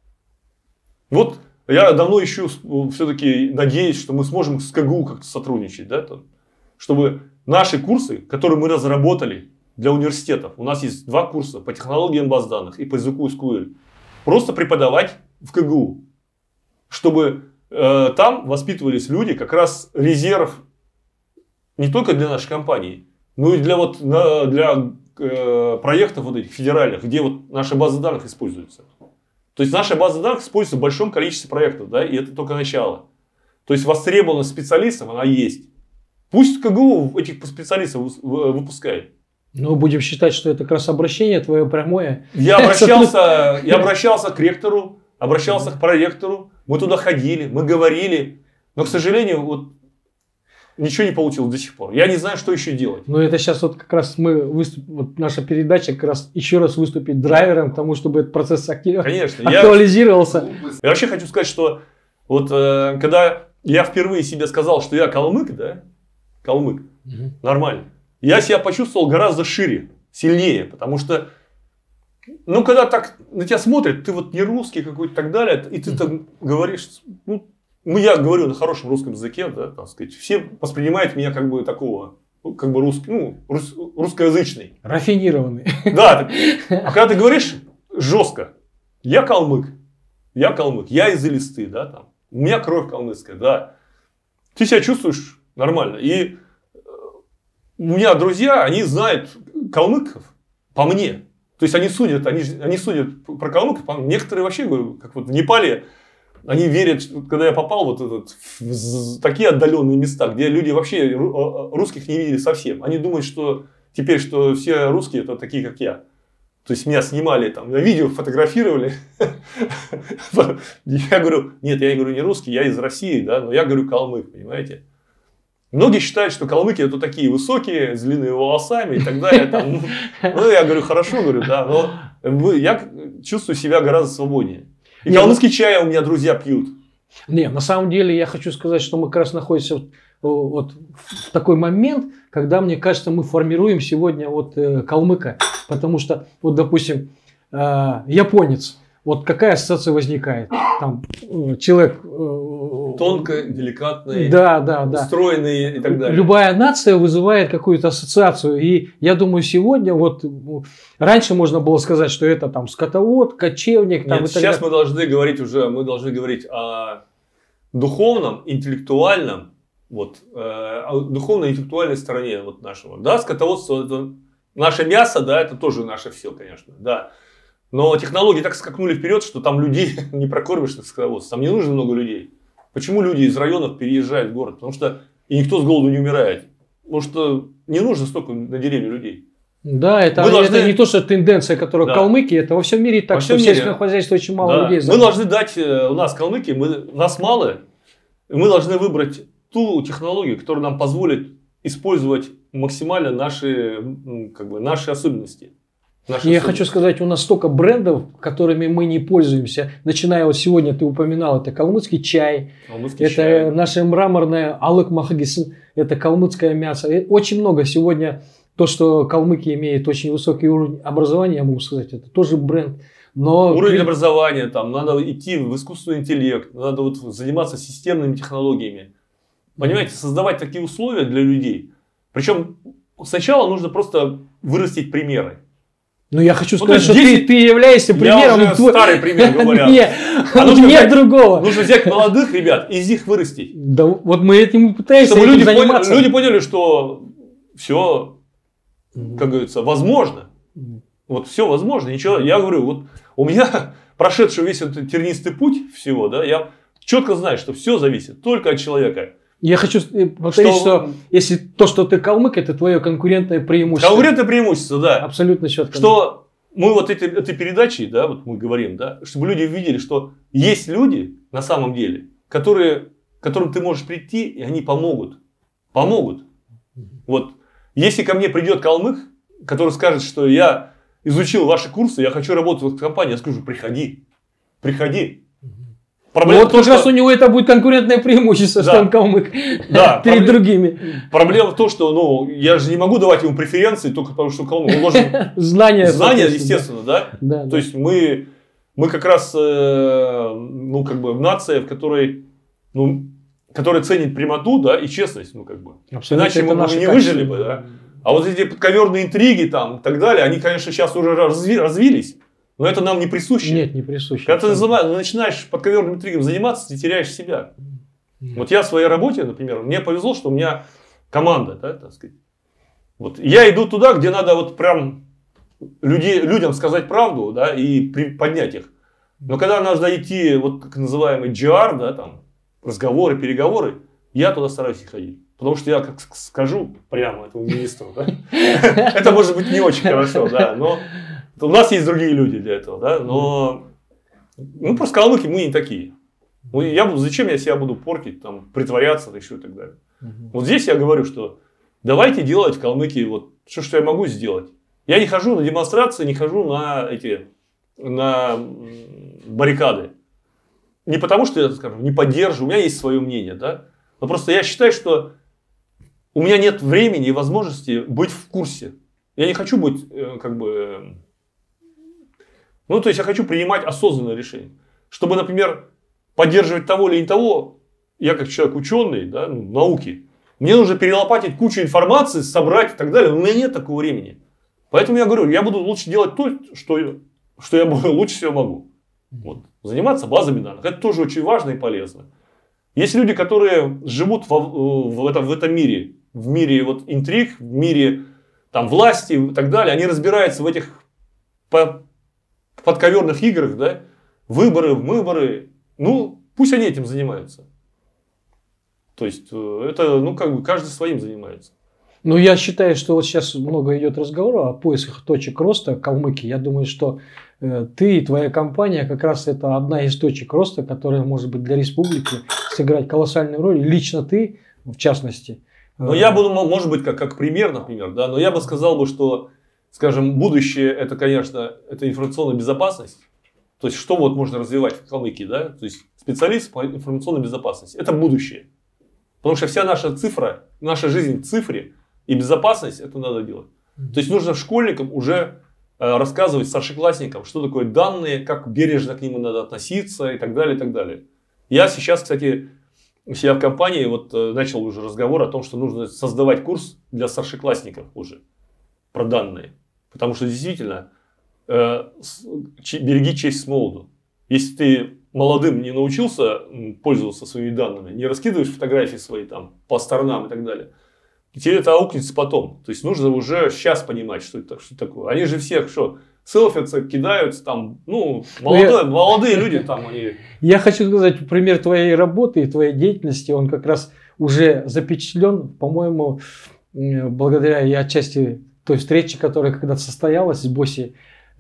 Вот я давно ищу, все-таки надеюсь, что мы сможем с КГУ как-то сотрудничать. Да, там, чтобы наши курсы, которые мы разработали для университетов. У нас есть два курса по технологиям баз данных и по языку эс ку эль. Просто преподавать в КГУ. Чтобы э, там воспитывались люди, как раз резерв не только для нашей компании, но и для, вот, на, для э, проектов вот этих федеральных, где вот наша база данных используется. То есть наша база данных используется в большом количестве проектов, да, и это только начало. То есть востребованность специалистов, она есть. Пусть КГУ этих специалистов выпускает. Ну, будем считать, что это как раз обращение твое прямое. Я обращался, я обращался к ректору, обращался к проректору, мы туда ходили, мы говорили, но, к сожалению, вот ничего не получилось до сих пор. Я не знаю, что еще делать. Ну, это сейчас вот как раз мы выступ... вот наша передача как раз еще раз выступит драйвером к тому, чтобы этот процесс актив... Конечно, актуализировался. Я... я вообще хочу сказать, что вот э, когда я впервые себе сказал, что я калмык, да, калмык, угу. Нормально. Я себя почувствовал гораздо шире, сильнее, потому что, ну, когда так на тебя смотрят, ты вот не русский какой-то и так далее, и ты так говоришь, ну, ну, я говорю на хорошем русском языке, да, так сказать, все воспринимают меня как бы такого, ну, как бы русский, ну, рус, русскоязычный. Рафинированный. Да, а когда ты говоришь жестко, я калмык, я калмык, я из Элисты, да, там, у меня кровь калмыцкая, да, ты себя чувствуешь нормально, и у меня друзья, они знают калмыков по мне. То есть они судят, они, они судят про калмыков. Некоторые вообще, говорю, как вот в Непале, они верят, когда я попал вот этот, в такие отдаленные места, где люди вообще русских не видели совсем. Они думают, что теперь, что все русские это такие, как я. То есть меня снимали, там, на видео фотографировали. Я говорю, нет, я говорю не русский, я из России, да, но я говорю калмык, понимаете. Многие считают, что калмыки это такие высокие, с длинными волосами и так далее. Там, ну, ну, я говорю, хорошо, говорю, да, но я чувствую себя гораздо свободнее. И калмыцкий чай у меня друзья пьют. Не, на самом деле я хочу сказать, что мы как раз находимся вот, вот в такой момент, когда, мне кажется, мы формируем сегодня вот э, калмыка. Потому что, вот, допустим, э, японец. Вот какая ассоциация возникает? Там человек... Тонко, деликатный, да, да, да. устроенный и так далее. Любая нация вызывает какую-то ассоциацию. И я думаю, сегодня, вот раньше можно было сказать, что это там скотовод, кочевник. Там, Нет, и так сейчас далее. мы должны говорить уже, мы должны говорить о духовном, интеллектуальном, вот, э, о духовно-интеллектуальной стороне вот нашего. Да, скотоводство, это наше мясо, да, это тоже наше все, конечно, да. Но технологии так скакнули вперед, что там людей не прокормишь на скотоводство. Там не нужно много людей. Почему люди из районов переезжают в город? Потому что и никто с голоду не умирает. Потому что не нужно столько на деревне людей. Да, это, это должны... не то, что тенденция, которая да. в Калмыкии, это во всем мире так, во что в сельском хозяйстве очень мало да. людей. Мы должны дать, у нас в Калмыкии, мы, нас мало, и мы должны выбрать ту технологию, которая нам позволит использовать максимально наши, как бы, наши особенности. Наши Я хочу сказать, у нас столько брендов, которыми мы не пользуемся. Начиная вот сегодня, ты упоминал, это калмыцкий чай, калмыцкий это чай. Наше мраморное алык махагис, это калмыцкое мясо. И очень много сегодня, то, что калмыки имеют очень высокий уровень образования, я могу сказать, это тоже бренд. Но уровень при... образования, там, надо идти в искусственный интеллект, надо вот заниматься системными технологиями. Понимаете, создавать такие условия для людей. Причем сначала нужно просто вырастить примеры. Ну, я хочу сказать, вот, что ты, ты являешься примером. Я уже старый пример говорю. Нет, а нужно нет взять, другого. Нужно взять молодых ребят и из них вырастить. Да, вот мы этим и пытаемся Чтобы этим люди заниматься. Поняли, люди поняли, что все, как говорится, возможно. Вот все возможно. Ничего. Я говорю, вот у меня прошедший весь этот тернистый путь всего, да, я четко знаю, что все зависит только от человека. Я хочу повторить, что... что если то, что ты калмык, это твое конкурентное преимущество. Конкурентное преимущество, да. Абсолютно четко. Что мы вот этой, этой передачей, да, вот мы говорим, да, чтобы люди увидели, что есть люди на самом деле, которые, к которым ты можешь прийти, и они помогут. Помогут. Вот. Если ко мне придет калмык, который скажет, что я изучил ваши курсы, я хочу работать в этой компании, я скажу, приходи. Приходи. Проблема вот в том, как раз у него это будет конкурентное преимущество, да. Что он калмык да, перед проблем... другими. Проблема в том, что ну, я же не могу давать ему преференции только потому, что он калмык. Он должен... Знания. Знания, естественно, да. да. То да. есть мы, мы как раз э, ну, как бы нация, в которой, ну, которая ценит прямоту, да, и честность. Ну, как бы. Иначе мы бы не выжили бы. Да. А вот эти подковерные интриги там, и так далее, они, конечно, сейчас уже разви... развились. Но это нам не присуще. Нет, не присуще. Когда ты называешь, начинаешь подковерным интригом заниматься, ты теряешь себя. Mm. Вот я в своей работе, например, мне повезло, что у меня команда, да, так сказать. Вот я иду туда, где надо вот прям людей, людям сказать правду, да, и при, поднять их. Но когда нужно идти, вот как называемый джи ар, да, там, разговоры, переговоры, я туда стараюсь ходить. Потому что я как скажу прямо этому министру, да, это может быть не очень хорошо, да, но... У нас есть другие люди для этого, да, но ну, просто калмыки мы не такие. Ну, я буду, зачем я себя буду портить, там, притворяться еще и так далее. Uh-huh. Вот здесь я говорю, что давайте делать в Калмыкии вот все, что я могу сделать. Я не хожу на демонстрации, не хожу на эти на баррикады. Не потому, что я, скажем, не поддерживаю, у меня есть свое мнение, да, но просто я считаю, что у меня нет времени и возможности быть в курсе. Я не хочу быть как бы... Ну, то есть, я хочу принимать осознанное решение. Чтобы, например, поддерживать того или не того, я как человек ученый, да, ну, науки, мне нужно перелопатить кучу информации, собрать и так далее. Но у меня нет такого времени. Поэтому я говорю, я буду лучше делать то, что, что я лучше всего могу. Вот. Заниматься базами данных. Это тоже очень важно и полезно. Есть люди, которые живут в, в, этом, в этом мире. В мире вот, интриг, в мире там, власти и так далее. Они разбираются в этих... По, подковерных играх, да, выборы, выборы, ну, пусть они этим занимаются. То есть, это, ну, как бы, каждый своим занимается. Ну, я считаю, что вот сейчас много идет разговора о поисках точек роста Калмыкии. Я думаю, что э, ты и твоя компания как раз это одна из точек роста, которая может быть для республики сыграть колоссальную роль. Лично ты, в частности. Ну, я буду, может быть, как, как пример, например, да, но я бы сказал бы, что скажем, будущее, это, конечно, это информационная безопасность. То есть, что вот можно развивать в Калмыкии, да? То есть, специалист по информационной безопасности. Это будущее. Потому что вся наша цифра, наша жизнь в цифре и безопасность, это надо делать. То есть, нужно школьникам уже э, рассказывать старшеклассникам, что такое данные, как бережно к ним надо относиться и так далее, и так далее. Я сейчас, кстати, у себя в компании вот, э, начал уже разговор о том, что нужно создавать курс для старшеклассников уже про данные. Потому что действительно, э, береги честь с молоду. Если ты молодым не научился пользоваться своими данными, не раскидываешь фотографии свои там по сторонам и так далее, тебе это аукнется потом. То есть, нужно уже сейчас понимать, что это, что это такое. Они же всех что, селфятся, кидаются там, ну, молодые, я... молодые люди там. Они... Я хочу сказать, пример твоей работы и твоей деятельности, он как раз уже запечатлен, по-моему, благодаря и отчасти той встречи, которая когда-то состоялась с Боси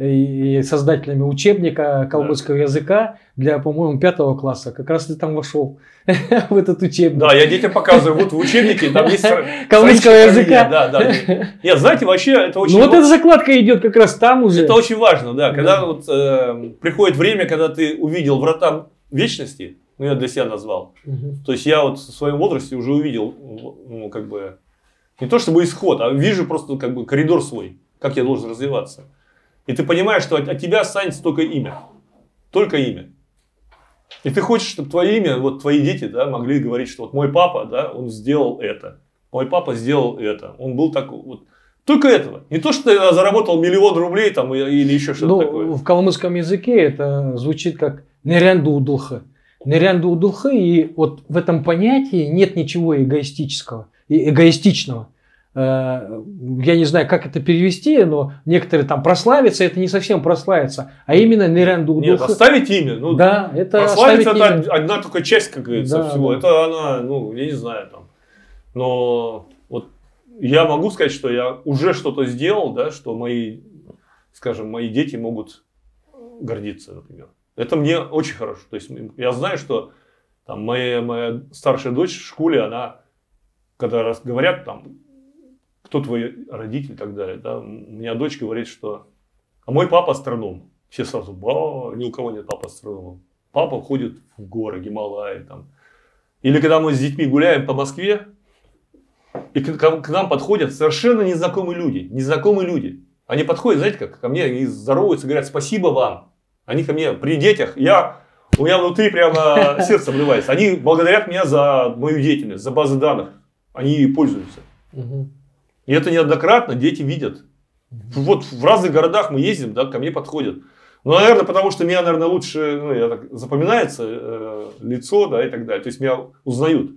и создателями учебника калмыцкого да. языка для, по-моему, пятого класса. Как раз ты там вошел в этот учебник. Да, я детям показываю. Вот в учебнике там есть калмыцкого языка. Да, да. Нет, знаете, вообще это очень... Ну вот эта закладка идет как раз там уже. Это очень важно, да. Когда вот э, приходит время, когда ты увидел врата вечности, ну я для себя назвал. То есть, я вот в своем возрасте уже увидел, ну как бы... Не то чтобы исход, а вижу просто как бы коридор свой, как я должен развиваться. И ты понимаешь, что от, от тебя останется только имя. Только имя. И ты хочешь, чтобы твое имя, вот твои дети, да, могли говорить, что вот мой папа, да, он сделал это. Мой папа сделал это. Он был такой вот. Только этого. Не то, что я заработал миллион рублей там, или еще что-то ну, такое. В калмыцком языке это звучит как нерянду удулха. Нерянду удулха, и вот в этом понятии нет ничего эгоистического. эгоистичного. Я не знаю, как это перевести, но некоторые там прославятся, это не совсем прославиться, а именно нерянду. Нет, оставить имя. Ну, да, это прославиться это имя. Одна только часть, как говорится, да, всего. Да. Это она, ну, я не знаю там. Но вот я могу сказать, что я уже что-то сделал, да, что мои, скажем, мои дети могут гордиться, например. Это мне очень хорошо. То есть я знаю, что там моя, моя старшая дочь в школе, она когда раз говорят там, кто твой родитель и так далее, да, у меня дочь говорит, что а мой папа астроном. Все сразу, ба, ни у кого нет папы астронома. Папа ходит в горы, Гималаи. Там. Или когда мы с детьми гуляем по Москве, и к, к нам подходят совершенно незнакомые люди. Незнакомые люди. Они подходят, знаете, как ко мне и здороваются, говорят: спасибо вам. Они ко мне при детях. Я, у меня внутри прямо сердце обрывается. Они благодарят меня за мою деятельность, за базы данных. Они ей пользуются. Угу. И это неоднократно дети видят. Угу. Вот в разных городах мы ездим, да, ко мне подходят. Ну, наверное, потому что меня, наверное, лучше, ну, я так, запоминается э, лицо, да, и так далее. То есть меня узнают.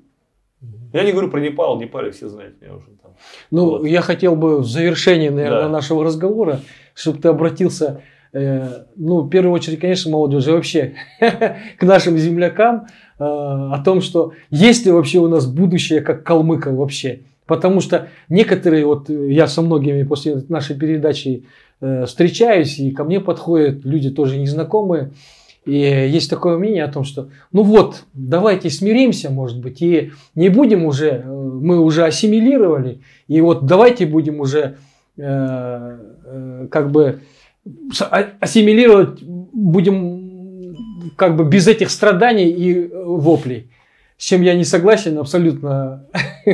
Я не говорю про Непал, в Непале все знают меня уже там. Ну, вот. Я хотел бы в завершении, наверное, да. нашего разговора, чтобы ты обратился, э, ну, в первую очередь, конечно, молодежи, вообще к нашим землякам, э, о том, что есть ли вообще у нас будущее как калмыков вообще. Потому что некоторые, вот я со многими после нашей передачи э, встречаюсь, и ко мне подходят люди тоже незнакомые. И есть такое мнение о том, что ну вот, давайте смиримся, может быть, и не будем уже, мы уже ассимилировали, и вот давайте будем уже э, э, как бы ассимилировать, будем как бы без этих страданий и воплей. С чем я не согласен абсолютно.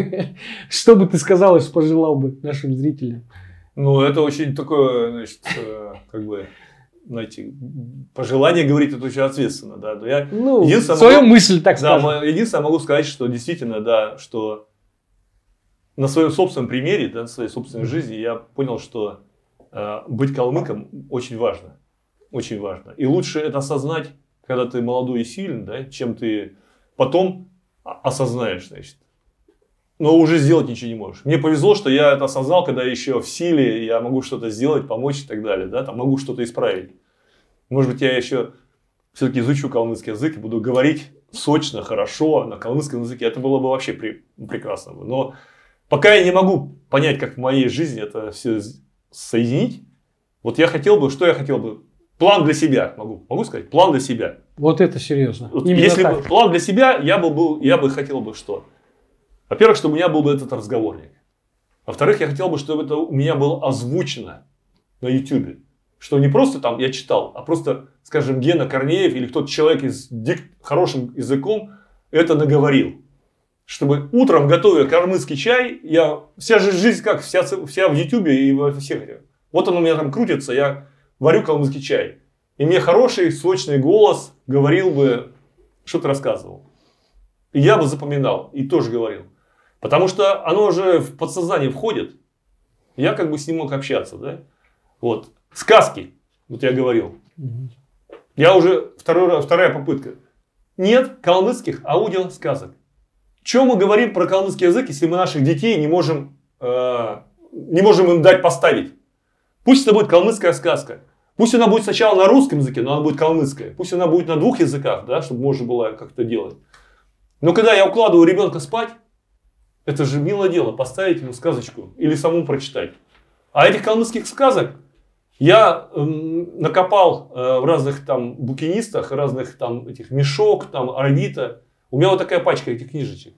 Что бы ты сказал и пожелал бы нашим зрителям? Ну, это очень такое, значит, как бы... Знаете, пожелание говорить это очень ответственно, да. Я ну, свою могу, мысль, так да, скажем. Единственное, могу сказать, что действительно, да, что на своем собственном примере, да, на своей собственной жизни я понял, что э, быть калмыком очень важно. Очень важно. И лучше это осознать, когда ты молодой и сильный, да, чем ты потом осознаешь, значит. Но уже сделать ничего не можешь. Мне повезло, что я это осознал, когда еще в силе, я могу что-то сделать, помочь и так далее. Да? Там могу что-то исправить. Может быть, я еще все-таки изучу калмыцкий язык и буду говорить сочно, хорошо на калмыцком языке. Это было бы вообще при... прекрасно. Но пока я не могу понять, как в моей жизни это все соединить, вот я хотел бы, что я хотел бы? План для себя, могу, могу сказать? План для себя. Вот это серьезно. Вот если бы план для себя, я бы, был, я бы хотел бы что? Во-первых, чтобы у меня был бы этот разговорник. Во-вторых, я хотел бы, чтобы это у меня было озвучено на ютубе. Что не просто там я читал, а просто, скажем, Гена Корнеев или кто-то человек с дик... хорошим языком это наговорил. Чтобы утром, готовя калмыцкий чай, я... вся же жизнь как, вся, вся в ютубе и во всех. Вот он у меня там крутится, я варю калмыцкий чай. И мне хороший, сочный голос говорил бы, что-то рассказывал. И я бы запоминал и тоже говорил. Потому что оно уже в подсознание входит. Я как бы с ним мог общаться. Да? Вот. Сказки. Вот я говорил. Угу. Я уже второй, вторая попытка. Нет калмыцких аудиосказок. Чем мы говорим про калмыцкий язык, если мы наших детей не можем, э, не можем им дать поставить? Пусть это будет калмыцкая сказка. Пусть она будет сначала на русском языке, но она будет калмыцкая. Пусть она будет на двух языках, да, чтобы можно было как-то делать. Но когда я укладываю ребенка спать, это же милое дело поставить ему сказочку или самому прочитать. А этих калмыцких сказок я э, накопал э, в разных там букинистах, разных там этих мешок, там Арвита. У меня вот такая пачка этих книжечек.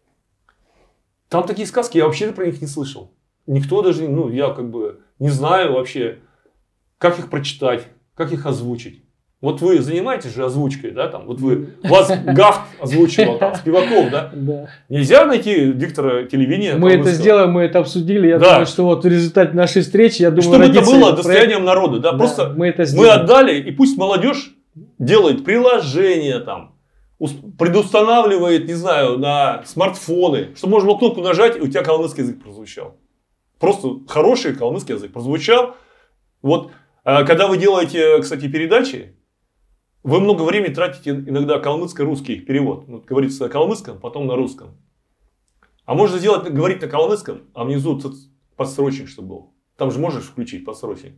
Там такие сказки, я вообще про них не слышал. Никто даже, ну, я как бы не знаю вообще, как их прочитать, как их озвучить. Вот вы занимаетесь же озвучкой, да, там, вот вы, вас Гафт озвучивал, там, Спиваков, да? Да. Нельзя найти диктора телевидения. Мы это сделаем, мы это обсудили, я да. думаю, что вот в результате нашей встречи, я думаю, чтобы это было проект... достоянием народа, да, да, просто мы, это мы отдали, и пусть молодежь делает приложения там, предустанавливает, не знаю, на смартфоны, чтобы можно было кнопку нажать, и у тебя калмыцкий язык прозвучал. Просто хороший калмыцкий язык прозвучал. Вот, когда вы делаете, кстати, передачи, вы много времени тратите иногда калмыцко-русский перевод. Вот, говорится на калмыцком, потом на русском. А можно сделать, говорить на калмыцком, а внизу подсрочник, чтобы был. Там же можешь включить подсрочник.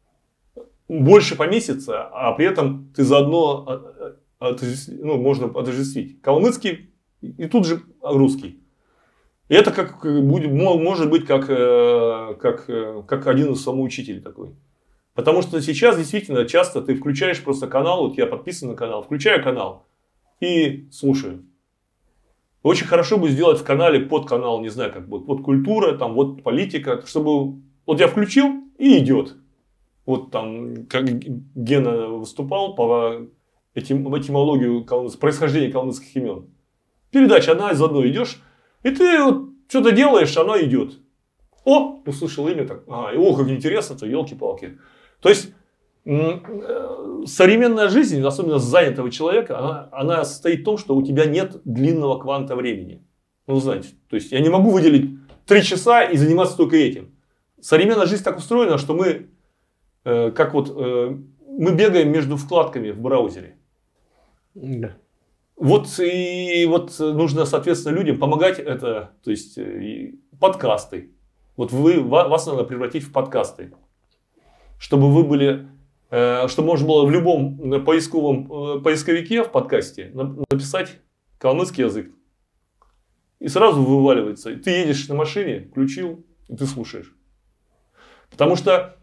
Больше поместится, а при этом ты заодно, ну, можно отождествить калмыцкий и тут же русский. И это как, будет, может быть как, как, как один из самоучителей такой. Потому что сейчас действительно часто ты включаешь просто канал, вот я подписан на канал, включаю канал и слушаю. Очень хорошо бы сделать в канале подканал, не знаю, как будет, вот культура, там, вот политика, чтобы вот я включил и идет. Вот там, как Гена выступал, по, этим, этимологию, происхождение калмыцких имен. Передача одна из одной идешь, и ты вот что-то делаешь, она идет. О, услышал имя, так, а, о, как интересно-то, елки-палки. То есть, современная жизнь, особенно занятого человека, она, она состоит в том, что у тебя нет длинного кванта времени. Ну, знаете, то есть, я не могу выделить три часа и заниматься только этим. Современная жизнь так устроена, что мы, э, как вот, э, мы бегаем между вкладками в браузере. Да. Вот и вот нужно, соответственно, людям помогать это, то есть, подкасты. Вот вы, вас надо превратить в подкасты. Чтобы вы были, чтобы можно было в любом поисковом поисковике в подкасте написать калмыцкий язык. И сразу вываливается. Ты едешь на машине, включил, и ты слушаешь. Потому что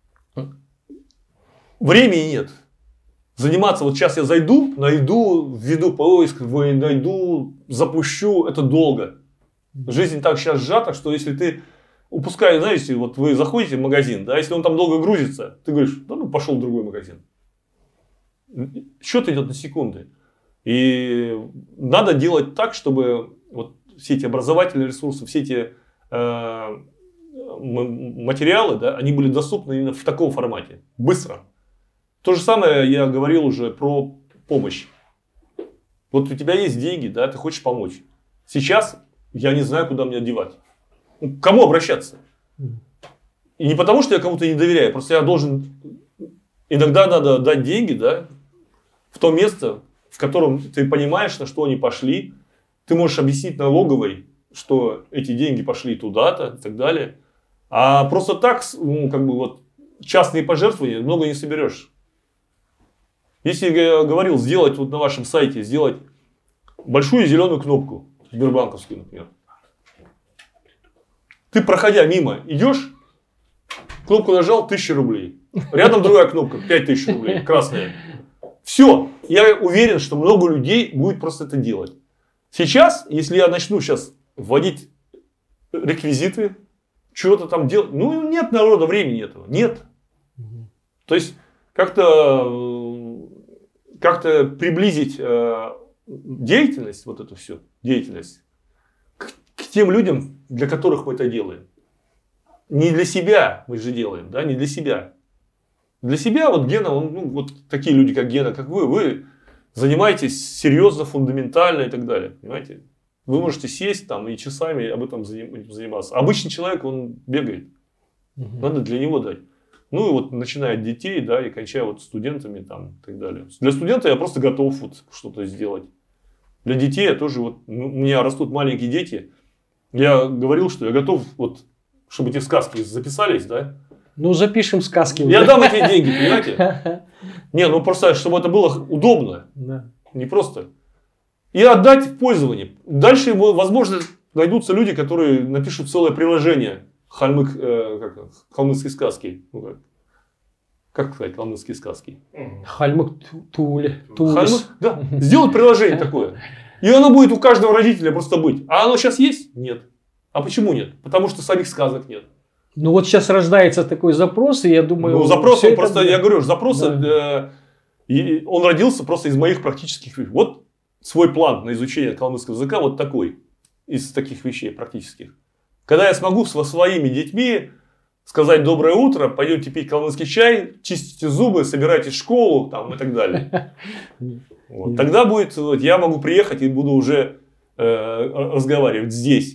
времени нет. Заниматься, вот сейчас я зайду, найду, введу поиск, найду, запущу, это долго. Жизнь так сейчас сжата, что если ты упускаешь, знаете, вот вы заходите в магазин, да, если он там долго грузится, ты говоришь, да ну пошел в другой магазин. Счет идет на секунды. И надо делать так, чтобы вот все эти образовательные ресурсы, все эти э, материалы, да, они были доступны именно в таком формате, быстро. То же самое я говорил уже про помощь. Вот у тебя есть деньги, да, ты хочешь помочь. Сейчас я не знаю, куда мне девать. К кому обращаться? И не потому, что я кому-то не доверяю, просто я должен... Иногда надо дать деньги, да, в то место, в котором ты понимаешь, на что они пошли. Ты можешь объяснить налоговой, что эти деньги пошли туда-то и так далее. А просто так, ну, как бы вот частные пожертвования много не соберешь. Если я говорил сделать вот на вашем сайте, сделать большую зеленую кнопку, сбербанковскую, например. Ты, проходя мимо, идешь, кнопку нажал, тысяча рублей. Рядом другая кнопка, пять тысяч рублей, красная. Все. Я уверен, что много людей будет просто это делать. Сейчас, если я начну сейчас вводить реквизиты, что-то там делать, ну нет народа, времени этого. Нет. То есть, как-то... как-то приблизить э, деятельность, вот эту всю деятельность, к, к тем людям, для которых мы это делаем. Не для себя мы же делаем, да, не для себя. Для себя вот Гена, он, ну, вот такие люди, как Гена, как вы, вы занимаетесь серьезно, фундаментально и так далее, понимаете? Вы можете сесть там и часами об этом заниматься. Обычный человек, он бегает. Угу. Надо для него дать. Ну и вот начиная от детей, да, и кончая вот студентами там и так далее. Для студента я просто готов вот что-то сделать. Для детей я тоже вот, у меня растут маленькие дети. Я говорил, что я готов вот, чтобы эти сказки записались, да. Ну запишем сказки. Я дам эти деньги, понимаете? Не, ну просто, чтобы это было удобно. Да. Не просто. И отдать в пользование. Дальше, возможно, найдутся люди, которые напишут целое приложение. Хальмык, э, как, калмыцкие сказки. Ну, как, как сказать, калмыцкие сказки? Хальмык Туле. Хальмык, да. Сделать приложение такое. И оно будет у каждого родителя просто быть. А оно сейчас есть? Нет. А почему нет? Потому что самих сказок нет. Ну вот сейчас рождается такой запрос, и я думаю... Ну запрос, он просто, я говорю, запрос, да. э, он родился просто из моих практических вещей. Вот свой план на изучение калмыцкого языка вот такой. Из таких вещей практических. Когда я смогу со своими детьми сказать доброе утро, пойдемте пить калмыцкий чай, чистите зубы, собирайтесь в школу там, и так далее. Вот. Тогда будет, вот, я могу приехать и буду уже э, разговаривать здесь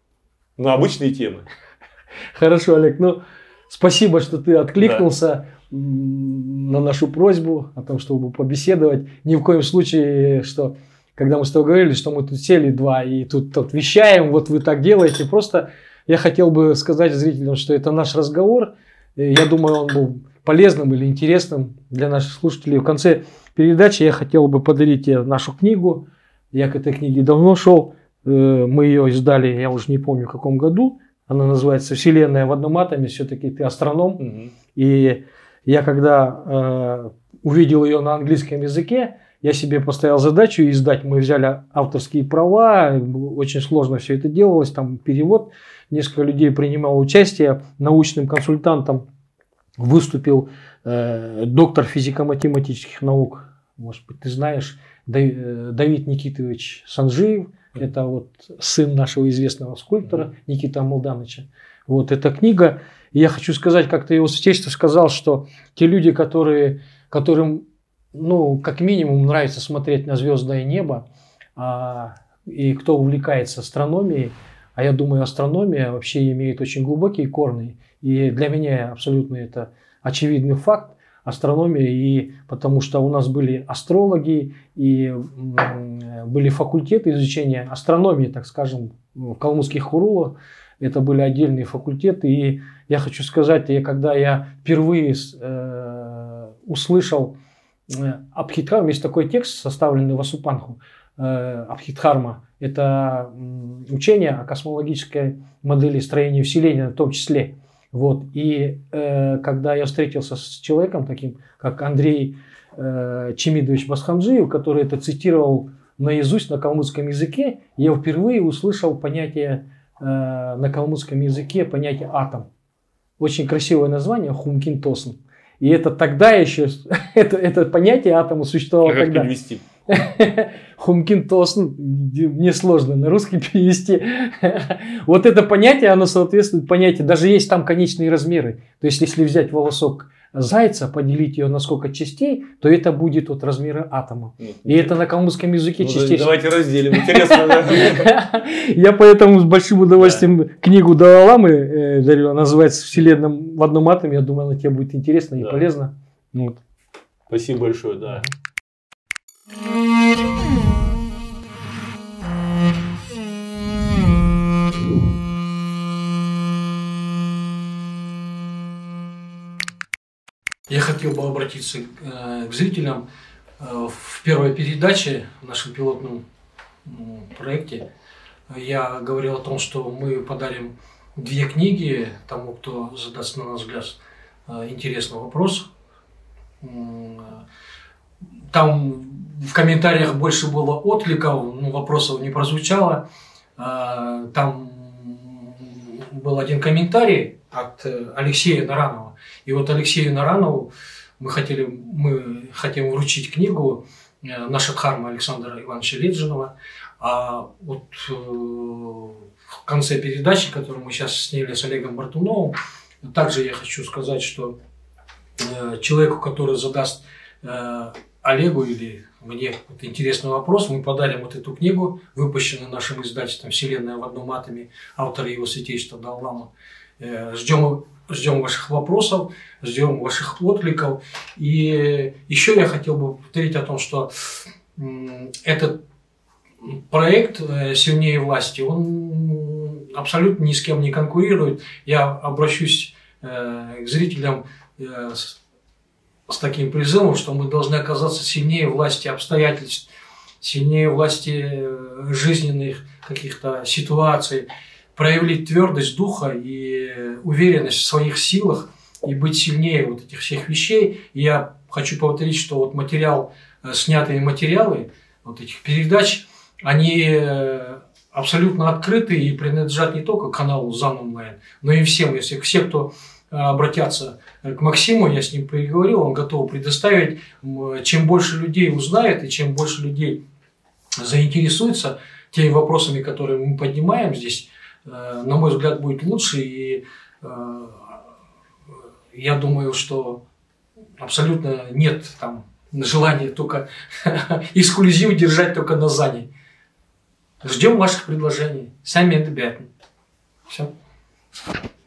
на обычные темы. Хорошо, Олег. Ну, спасибо, что ты откликнулся да. на нашу просьбу о том, чтобы побеседовать. Ни в коем случае, что... Когда мы с тобой говорили, что мы тут сели два и тут, тут вещаем, вот вы так делаете. Просто я хотел бы сказать зрителям, что это наш разговор. Я думаю, он был полезным или интересным для наших слушателей. В конце передачи я хотел бы подарить тебе нашу книгу. Я к этой книге давно шел. Мы ее издали, я уже не помню в каком году. Она называется «Вселенная в одном атоме». Все-таки ты астроном. Угу. И я когда э, увидел ее на английском языке, я себе поставил задачу издать. Мы взяли авторские права. Очень сложно все это делалось. Там перевод. Несколько людей принимало участие. Научным консультантом выступил э, доктор физико-математических наук может быть, ты знаешь, Давид Никитович Санжиев, это вот сын нашего известного скульптора Никиты Амалдановича. Вот эта книга. И я хочу сказать, как-то его святейство сказал, что те люди, которые, которым, ну, как минимум нравится смотреть на звездное небо, а, и кто увлекается астрономией, а я думаю, астрономия вообще имеет очень глубокие корни. И для меня абсолютно это очевидный факт. Астрономия, и потому что у нас были астрологи и были факультеты изучения астрономии, так скажем, в калмыцких хурулах. Это были отдельные факультеты. И я хочу сказать, я, когда я впервые э, услышал э, Абхидхарма, есть такой текст, составленный в Асупанху, э, Абхидхарма, это э, учение о космологической модели строения Вселенной в том числе. Вот. И э, когда я встретился с человеком таким, как Андрей э, Чемидович Басхамджиев, который это цитировал наизусть на калмыцком языке, я впервые услышал понятие э, на калмыцком языке, понятие атом. Очень красивое название, Хумкин Тосн. И это тогда еще, это, это понятие атома существовало а как тогда. перевести? Хумкин Тосн, мне сложно на русский перевести. Вот это понятие, оно соответствует понятию, даже есть там конечные размеры. То есть, если взять волосок зайца, поделить ее на сколько частей, то это будет вот размеры атома. Нет, и это на калмыцком языке ну, частей. Давайте разделим. Интересно, да? Я поэтому с большим удовольствием книгу Далай-ламы дарю. Она называется «Вселенная в одном атоме». Я думаю, она тебе будет интересна и полезна. Спасибо большое, да. Я хотел бы обратиться э, к зрителям. Э, в первой передаче, в нашем пилотном э, проекте, я говорил о том, что мы подарим две книги тому, кто задаст, на наш взгляд, э, интересный вопрос. Э, там в комментариях больше было откликов, но вопросов не прозвучало. Э, там был один комментарий от Алексея Наранова. И вот Алексею Наранову мы, хотели, мы хотим вручить книгу «Наша Дхарма» Александра Ивановича Леджинова. А вот э, в конце передачи, которую мы сейчас сняли с Олегом Бартуновым, также я хочу сказать, что э, человеку, который задаст э, Олегу или мне вот интересный вопрос, мы подарим вот эту книгу, выпущенную нашим издательством «Вселенная в одном атоме», автора его святейшества Далай-лама. Э, ждем Ждем ваших вопросов, ждем ваших откликов. И еще я хотел бы повторить о том, что этот проект «Сильнее власти», он абсолютно ни с кем не конкурирует. Я обращусь к зрителям с, с таким призывом, что мы должны оказаться сильнее власти обстоятельств, сильнее власти жизненных каких-то ситуаций, проявить твердость духа и уверенность в своих силах и быть сильнее вот этих всех вещей. И я хочу повторить, что вот материал, снятые материалы вот этих передач, они абсолютно открыты и принадлежат не только каналу Зан Онлайн, но и всем. Если все, кто обратятся к Максиму, я с ним переговорил, он готов предоставить. Чем больше людей узнает и чем больше людей заинтересуется теми вопросами, которые мы поднимаем здесь, на мой взгляд, будет лучше. И э, я думаю, что абсолютно нет там желания только эксклюзив держать только на Зане. Ждем ваших предложений. Сами это бятни. Все.